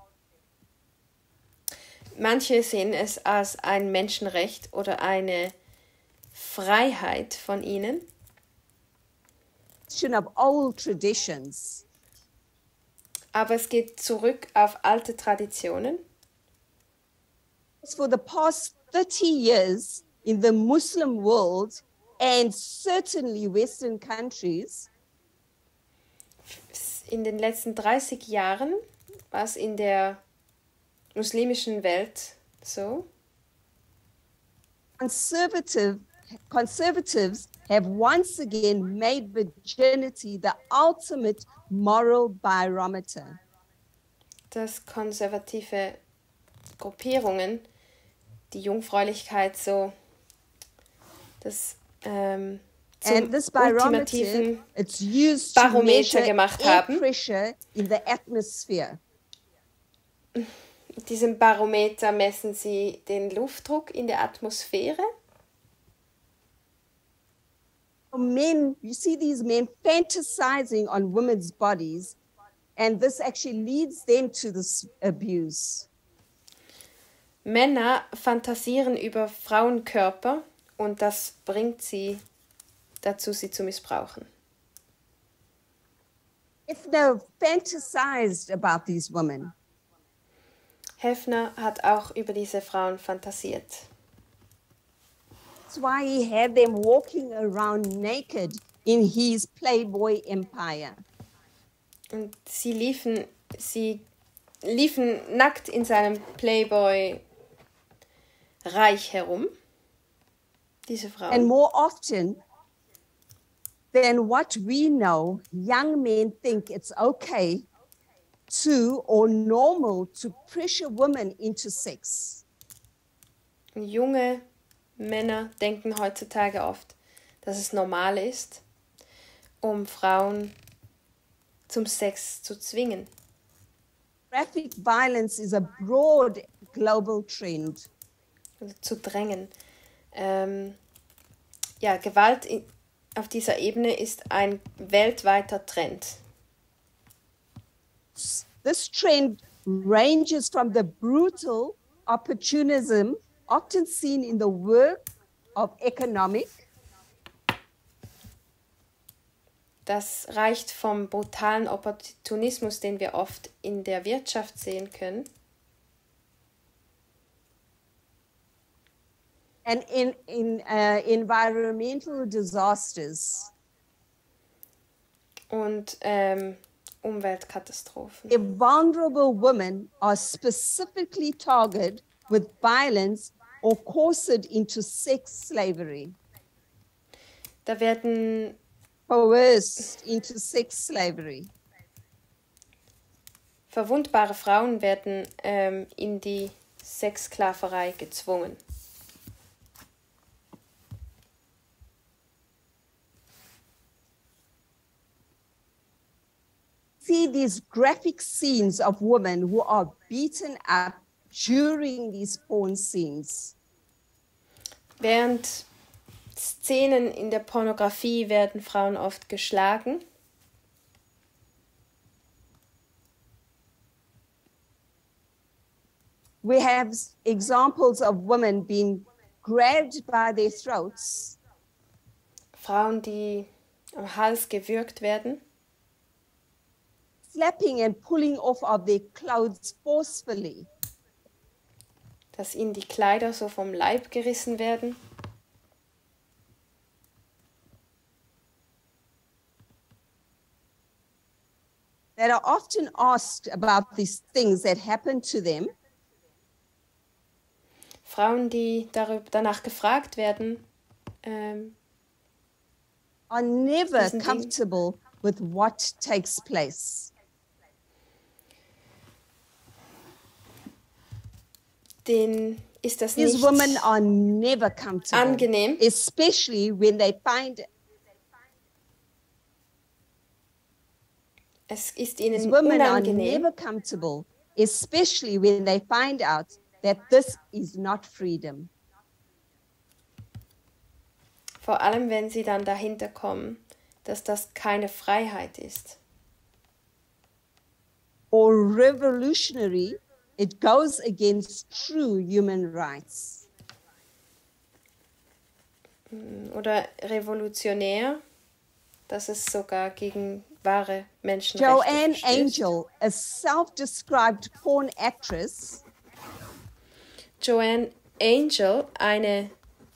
Manche sehen es als ein Menschenrecht oder eine Freiheit von ihnen. Question of old traditions. Aber es geht zurück auf alte Traditionen. For the past thirty years in the Muslim world and certainly Western countries, In den letzten dreißig Jahren war es in der muslimischen Welt so. conservative, conservatives have once again made virginity the ultimate moral barometer. Dass konservative Gruppierungen die Jungfräulichkeit so das ähm, zum And this barometer, ultimativen it's used to Barometer measure gemacht air haben. pressure in the atmosphere. Mit diesem Barometer messen sie den Luftdruck in der Atmosphäre. Men, you see these men fantasizing on women's bodies, and this actually leads them to this abuse. Männer fantasieren über Frauenkörper und das bringt sie dazu, sie zu missbrauchen. Hefner fantasized about these women. Hefner hat auch über diese Frauen fantasiert. That's why he had them walking around naked in his Playboy empire. Und sie liefen, sie liefen nackt in seinem Playboy-Reich herum, diese Frauen. And more often than what we know, young men think it's okay to or normal to pressure women into sex. Junge Männer denken heutzutage oft, dass es normal ist, um Frauen zum Sex zu zwingen. Graphic violence is a broad global trend. Also zu drängen. Ähm, ja, Gewalt in, auf dieser Ebene ist ein weltweiter Trend. This trend ranges from the brutal opportunism often seen in the work of economic. Das reicht vom brutalen Opportunismus, den wir oft in der Wirtschaft sehen können, and in, in uh, environmental disasters. und ähm, Umweltkatastrophen. If vulnerable women are specifically targeted with violence or coerced into sex slavery, Da werden coerced into sex slavery. verwundbare Frauen werden ähm, in die Sexsklaverei gezwungen. See these graphic scenes of women who are beaten up during these porn scenes. Während Szenen in der Pornografie werden Frauen oft geschlagen. We have examples of women being grabbed by their throats, Frauen, die am Hals gewürgt werden, slapping and pulling off of their clothes forcefully. dass ihnen die Kleider so vom Leib gerissen werden. That are often asked about these things that happen to them. Frauen, die darüber, danach gefragt werden, ähm, Are never Diesen Ding- comfortable with what takes place. denen ist das These nicht women are never comfortable, angenehm. especially when they find Es ist these ihnen women are unangenehm. never comfortable, especially when they find out that this is not freedom. Vor allem, wenn sie dann dahinter kommen, dass das keine Freiheit ist. Or revolutionary, it goes against true human rights. Oder revolutionär, dass es sogar gegen wahre Menschenrechte Joanne verstößt. Angel, a self-described porn actress, Joanne Angel, eine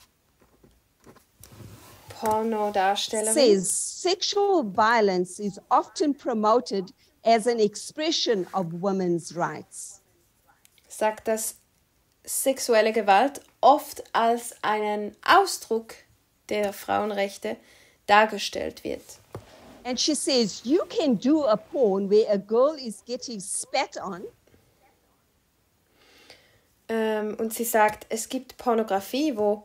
Pornodarstellerin, says sexual violence is often promoted as an expression of women's rights. sagt, dass sexuelle Gewalt oft als einen Ausdruck der Frauenrechte dargestellt wird. And she says you can do a porn where a girl is getting spat on, Ähm, und sie sagt, es gibt Pornografie, wo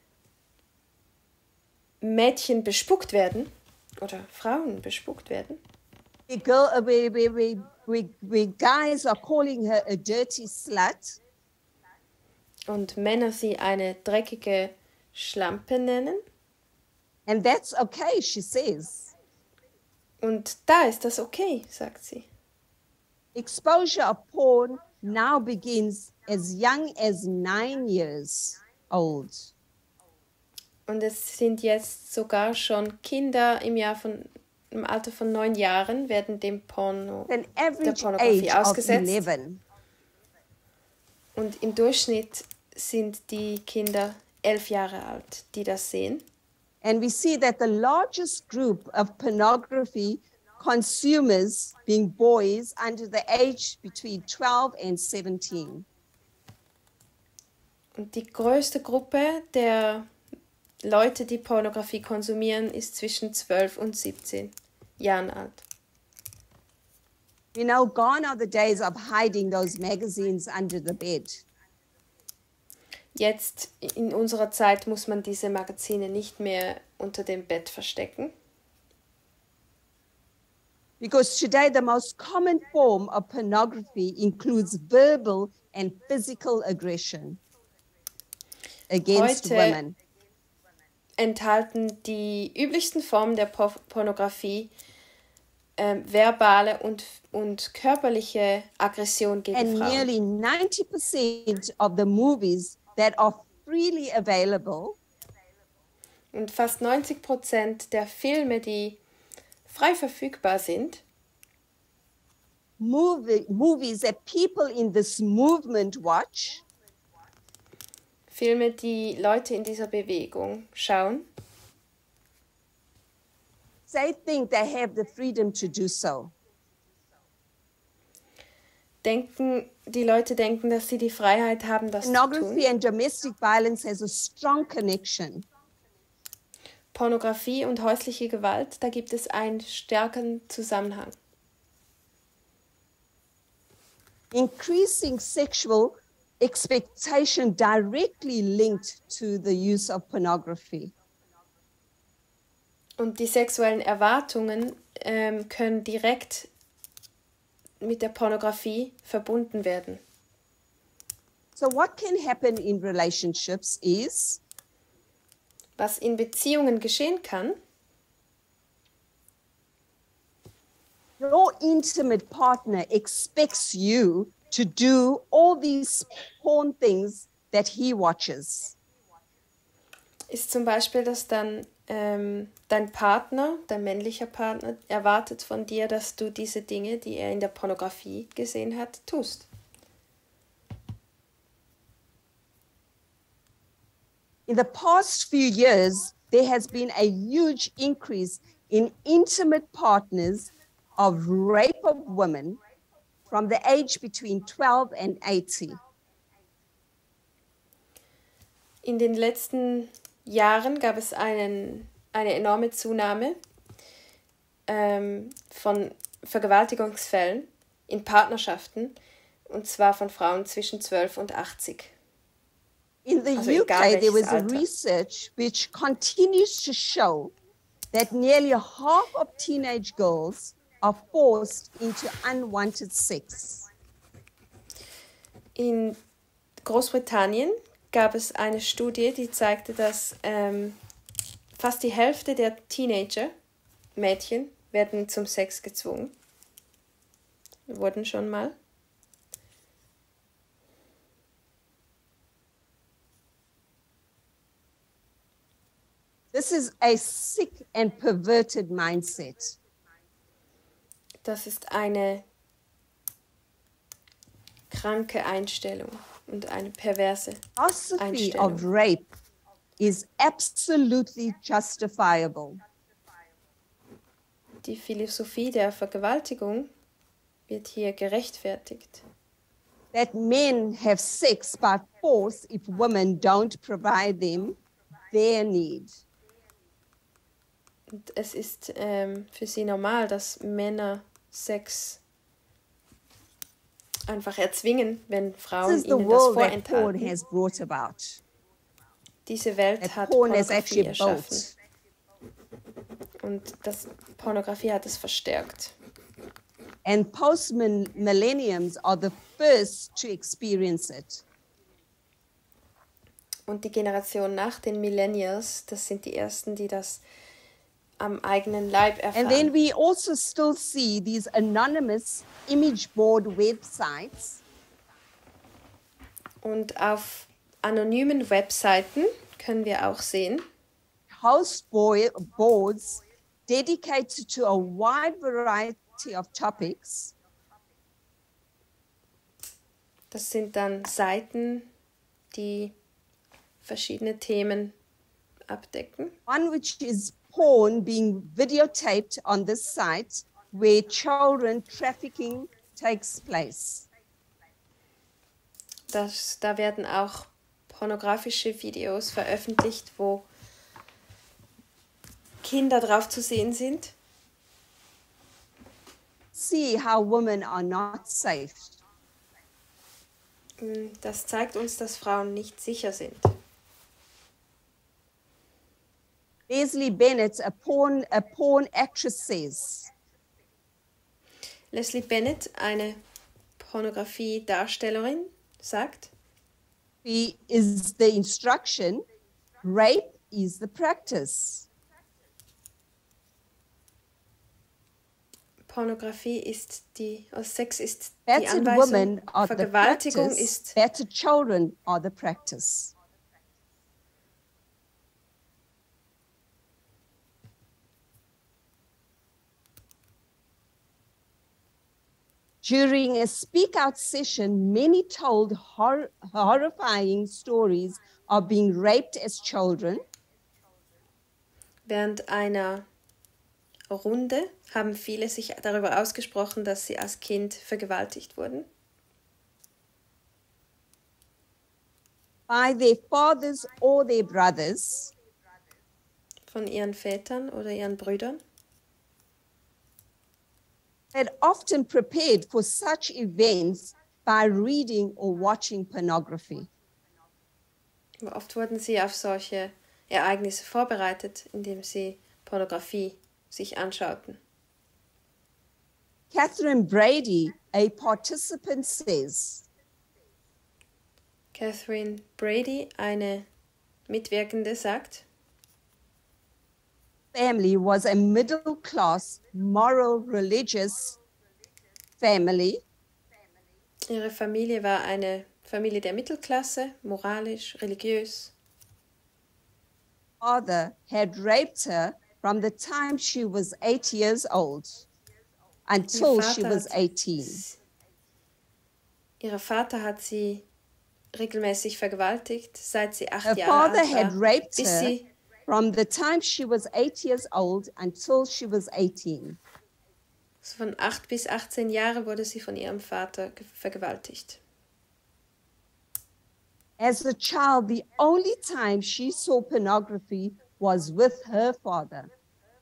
Mädchen bespuckt werden oder Frauen bespuckt werden. A girl, uh, where, where, where, where, where guys are calling her a dirty slut. Und Männer sie eine dreckige Schlampe nennen. And that's okay, she says. Und da ist das okay, sagt sie. Exposure of porn now begins as young as nine years old. Und es sind jetzt sogar schon Kinder im Jahr von im Alter von neun Jahren werden dem Porno, An der average Pornografie age of ausgesetzt. eleven. Und im Durchschnitt sind die Kinder elf Jahre alt, die das sehen. And we see that the largest group of pornography consumers being boys under the age between twelve and seventeen. Und die größte Gruppe der Leute, die Pornografie konsumieren, ist zwischen zwölf und siebzehn Jahren alt. You know, gone are the days of hiding those magazines under the bed. Jetzt in unserer Zeit muss man diese Magazine nicht mehr unter dem Bett verstecken. Because today the most common form of pornography includes verbal and physical aggression against Heute women. Enthalten die üblichsten Formen der Por- Pornografie ähm, verbale und, und körperliche Aggression gegen And Frauen. nearly ninety percent of the movies that are freely available Und fast neunzig Prozent der Filme, die frei verfügbar sind, movie, movies that people in this movement watch, Filme, die Leute in dieser Bewegung schauen, they think they have the freedom to do so. denken, die Leute denken, dass sie die Freiheit haben, das zu Pornography tun. and domestic violence has a strong connection. Pornografie und häusliche Gewalt, da gibt es einen starken Zusammenhang. Increasing sexual expectation directly linked to the use of pornography. Und die sexuellen Erwartungen ähm, können direkt mit der Pornografie verbunden werden. So what can happen in relationships is Was in Beziehungen geschehen kann, your intimate partner expects you to do all these porn things that he watches. ist zum Beispiel, dass dann ähm, dein Partner, dein männlicher Partner, erwartet von dir, dass du diese Dinge, die er in der Pornografie gesehen hat, tust. In the past few years, there has been a huge increase in intimate partners of rape of women from the age between twelve and eighty. In den letzten Jahren gab es einen, eine enorme Zunahme ähm, von Vergewaltigungsfällen in Partnerschaften, und zwar von Frauen zwischen zwölf und achtzig. In the Also U egal K, there welches was a Alter. research which continues to show that nearly half of teenage girls are forced into unwanted sex. In Großbritannien gab es eine Studie, die zeigte, dass ähm, fast die Hälfte der Teenager, Mädchen, werden zum Sex gezwungen. Wurden schon mal. This is a sick and perverted mindset. Das ist eine kranke Einstellung und eine perverse Philosophy Einstellung. of rape is absolutely justifiable. Die Philosophie der Vergewaltigung wird hier gerechtfertigt. That men have sex by force if women don't provide them their need. Und es ist ähm, für sie normal, dass Männer Sex einfach erzwingen, wenn This Frauen is the ihnen das world that porn vorenthalten. has brought about. Diese Welt That hat porn has Pornografie actually erschaffen built. und das Pornografie hat es verstärkt. And post-millenniums are the first to experience it. Und die Generation nach den Millennials, das sind die ersten, die das am eigenen Leib And then erfahren. we also still see these anonymous image board websites Und auf anonymen Webseiten können wir auch sehen, host boy- boards dedicated to a wide variety of topics, das sind dann Seiten, die verschiedene Themen abdecken. one which is porn being videotaped on this site where children trafficking takes place. Das, da werden auch pornografische Videos veröffentlicht, wo Kinder drauf zu sehen sind. See how women are not safe. Das zeigt uns, dass Frauen nicht sicher sind. Leslie Bennett, a porn, a porn actress, says, Leslie Bennett, eine Pornografie-Darstellerin, sagt, "He is the instruction, rape is the practice." Pornografie ist die, also Sex ist die Battered Anweisung, women are the Vergewaltigung practice, ist battered children are the practice. During a speak out session, many told hor- horrifying stories of being raped as children. während einer Runde haben viele sich darüber ausgesprochen, dass sie als Kind vergewaltigt wurden. By their fathers or their brothers, Von ihren Vätern oder ihren Brüdern. had often prepared for such events by reading or watching pornography. Aber oft wurden sie auf solche Ereignisse vorbereitet, indem sie Pornografie sich anschauten. Catherine Brady, a participant, says, Catherine Brady, eine Mitwirkende, sagt, family was a middle class, moral, religious family. ihre Familie war eine Familie der Mittelklasse, moralisch, religiös. Father had raped her from the time she was eight years old until Ihr she Vater was hat- eighteen. Ihr Vater hat sie regelmäßig vergewaltigt, seit sie acht Her Jahre father alt had war, raped bis her sie from the time she was eight years old until she was eighteen. so von acht bis achtzehn Jahre wurde sie von ihrem Vater ge- vergewaltigt. As a child, the only time she saw pornography was with her father.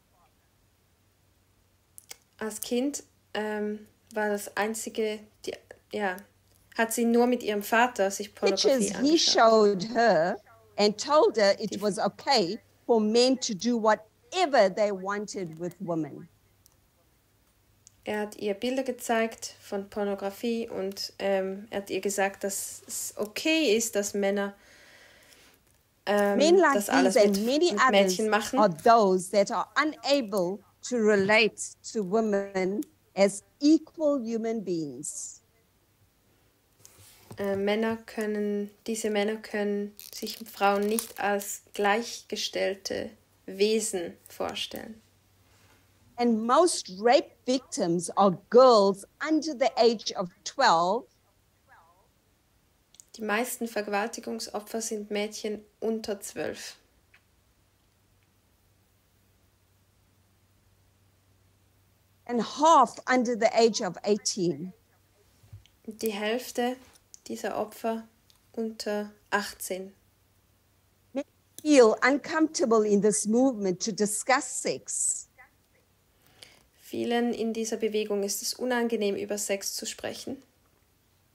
Als Kind ähm, war das einzige, die, ja, hat sie nur mit ihrem Vater sich Pornografie Pictures he angeschaut. showed her and told her it was okay for men to do whatever they wanted with women. Er hat ihr Bilder gezeigt von Pornografie und ähm, er hat ihr gesagt, dass es okay ist, dass Männer ähm, Men like das alles these mit, and many mit others Mädchen machen. are those that are unable to relate to women as equal human beings. Äh, Männer können, diese Männer können sich Frauen nicht als gleichgestellte Wesen vorstellen. And most rape victims are girls under the age of twelve Die meisten Vergewaltigungsopfer sind Mädchen unter zwölf. and half under the age of eighteen. Die Hälfte dieser Opfer unter achtzehn. Feel uncomfortable in this movement to discuss sex. Vielen in dieser Bewegung ist es unangenehm, über Sex zu sprechen.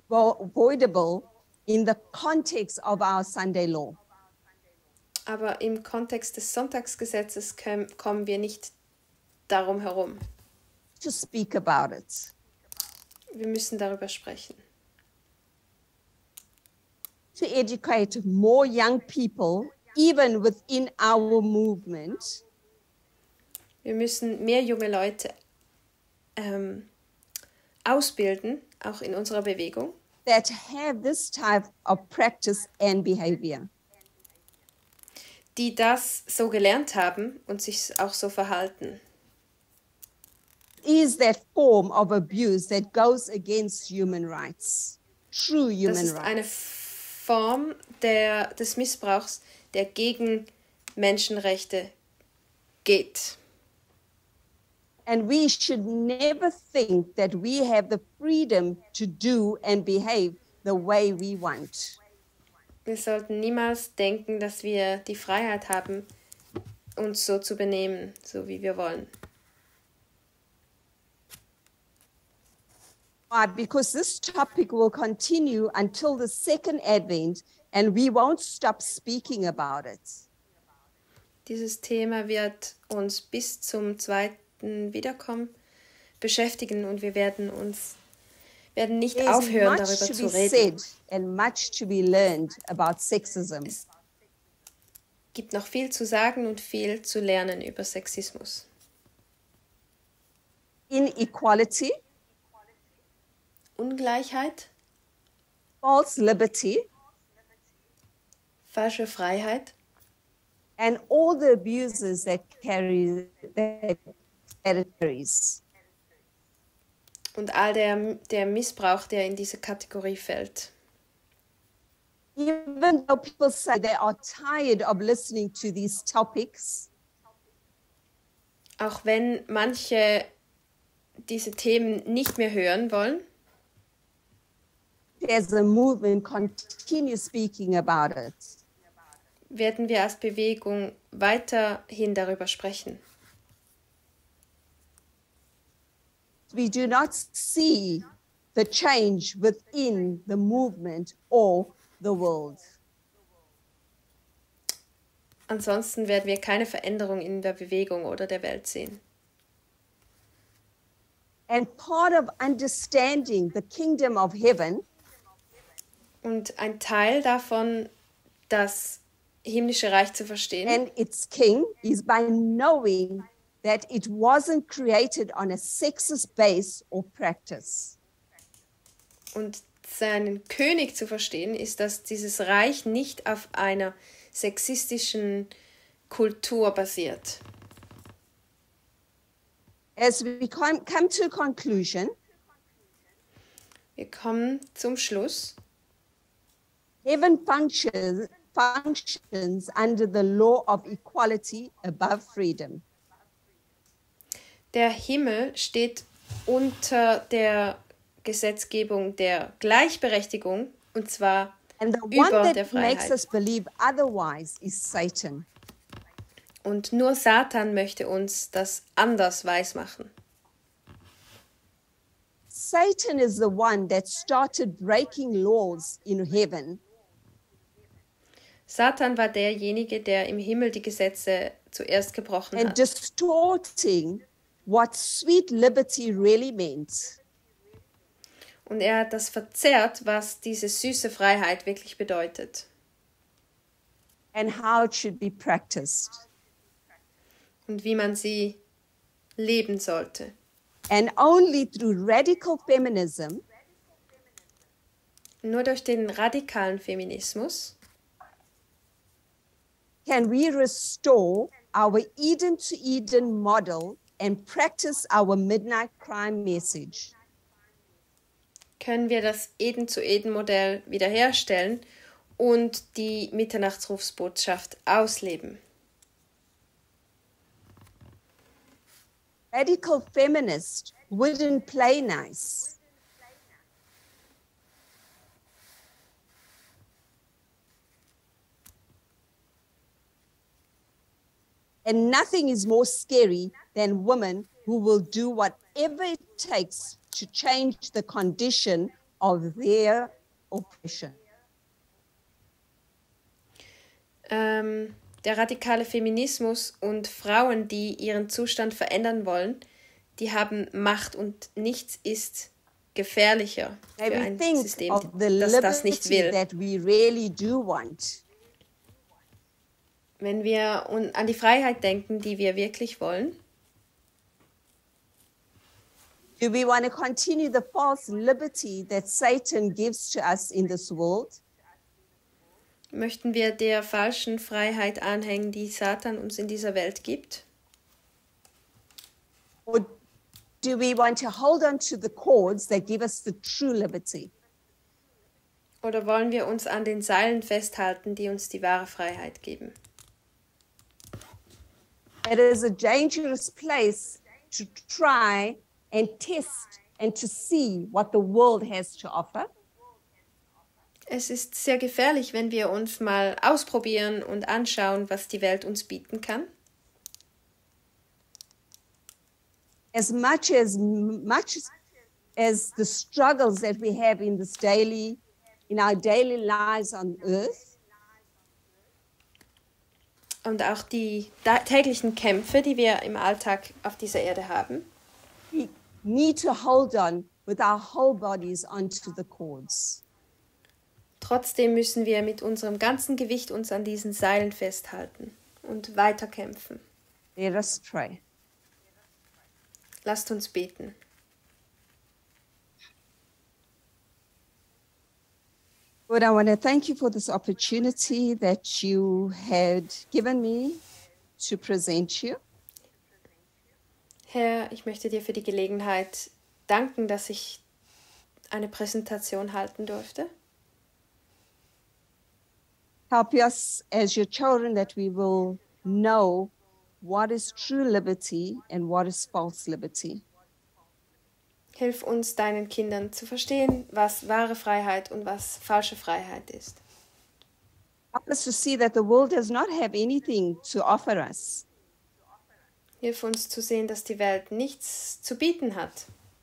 unavoidable in the context of our Sunday law. Aber im Kontext des Sonntagsgesetzes können, kommen wir nicht darum herum. To speak about it. Wir müssen darüber sprechen. To educate more young people, even within our movement. Wir müssen mehr junge Leute ähm, ausbilden, auch in unserer Bewegung, that have this type of practice and behavior. die das so gelernt haben und sich auch so verhalten. Is that form of abuse that goes against human rights, true human Das ist rights. eine Form der, des Missbrauchs, der gegen Menschenrechte geht. And we should never think that we have the freedom to do and behave the way we want. Wir sollten niemals denken, dass wir die Freiheit haben, uns so zu benehmen, so wie wir wollen. But because this topic will continue until the second advent and we won't stop speaking about it. Dieses Thema wird uns bis zum zweiten Wiederkommen beschäftigen und wir werden uns werden nicht There's aufhören, much darüber to zu be reden. said and much to be learned about sexism. Es gibt noch viel zu sagen und viel zu lernen über Sexismus. Inequality, Ungleichheit, false liberty, falsche Freiheit and all the abuses that carry that, that it carries. und all der, der Missbrauch, der in diese Kategorie fällt. Even though people say they are tired of listening to these topics, Auch wenn manche diese Themen nicht mehr hören wollen, there's a movement continue speaking about it. werden wir als Bewegung weiterhin darüber sprechen. We do not see the change within the movement or the world. Ansonsten werden wir keine Veränderung in der Bewegung oder der Welt sehen. And part of understanding the kingdom of heaven Und ein Teil davon, das himmlische Reich zu verstehen and its king is by knowing that it wasn't created on a sexist base or practice. und seinen König zu verstehen, ist, dass dieses Reich nicht auf einer sexistischen Kultur basiert. As we come, come to a conclusion, Wir kommen zum Schluss. heaven functions, functions under the law of equality above freedom. Der Himmel steht unter der Gesetzgebung der Gleichberechtigung, und zwar And the one über der that makes Freiheit. us believe otherwise is Satan. Und nur Satan möchte uns das anders weismachen. Satan is the one that started breaking laws in heaven Satan war derjenige, der im Himmel die Gesetze zuerst gebrochen and hat distorting what sweet liberty really meant. und er hat das verzerrt, was diese süße Freiheit wirklich bedeutet And how it should be practiced. und wie man sie leben sollte. And only through radical feminism Nur durch den radikalen Feminismus can we restore our Eden to Eden model and practice our midnight crime message. können wir das Eden-zu-Eden-Modell wiederherstellen und die Mitternachtsrufsbotschaft ausleben. Radical feminists wouldn't play nice. And nothing is more scary than women who will do whatever it takes to change the condition of their oppression. Ähm, der radikale Feminismus und Frauen, die ihren Zustand verändern wollen, die haben Macht und nichts ist gefährlicher für May we ein think System, of the das das nicht liberty will. that we really do want. Wenn wir un- an die Freiheit denken, die wir wirklich wollen, Do we want to continue the false liberty that Satan gives to us in this world? möchten wir der falschen Freiheit anhängen, die Satan uns in dieser Welt gibt? Or do we want to hold on to the cords that give us the true liberty? Oder wollen wir uns an den Seilen festhalten, die uns die wahre Freiheit geben? It is a dangerous place to try and test and to see what the world has to offer. Es ist sehr gefährlich, wenn wir uns mal ausprobieren und anschauen, was die Welt uns bieten kann. As much as much as the struggles that we have in this daily, in our daily lives on earth, Und auch die da- täglichen Kämpfe, die wir im Alltag auf dieser Erde haben, we need to hold on with our whole bodies onto the cords. trotzdem müssen wir mit unserem ganzen Gewicht uns an diesen Seilen festhalten und weiterkämpfen. Let us pray. Lasst uns beten. Lord, I want to thank you for this opportunity that you had given me to present you. Herr, ich möchte dir für die Gelegenheit danken, dass ich eine Präsentation halten durfte. Help us as your children that we will know what is true liberty and what is false liberty. Hilf uns, deinen Kindern zu verstehen, was wahre Freiheit und was falsche Freiheit ist. Help us to see that the world does not have anything to offer us. Hilf uns zu sehen, dass die Welt nichts zu bieten hat.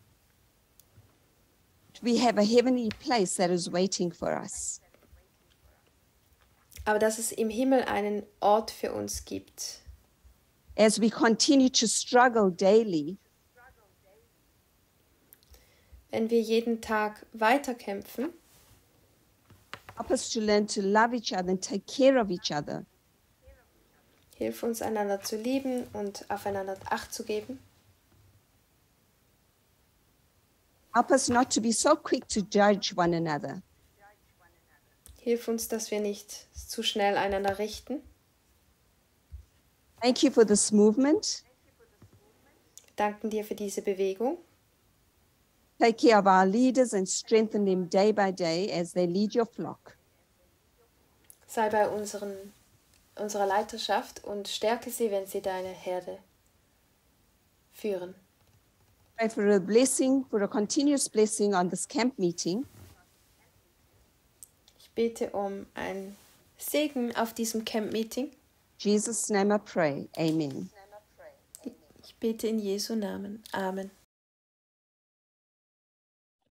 We have a heavenly place that is waiting for us. Aber dass es im Himmel einen Ort für uns gibt. As we continue to struggle daily, Wenn wir jeden Tag weiterkämpfen, help us to learn to love each other and take care of each other. hilf uns, einander zu lieben und aufeinander Acht zu geben. Help us not to be so quick to judge one another. Hilf uns, dass wir nicht zu schnell einander richten. Thank you for this movement. Wir danken dir für diese Bewegung. Take care of our leaders and strengthen them day by day as they lead your flock. Sei bei unseren, unserer Leiterschaft und stärke sie, wenn sie deine Herde führen. Pray for a blessing, for a continuous blessing on this camp meeting. Ich bete um einen Segen auf diesem Camp-Meeting. In Jesus' name I pray. Amen. Ich bete in Jesu Namen. Amen.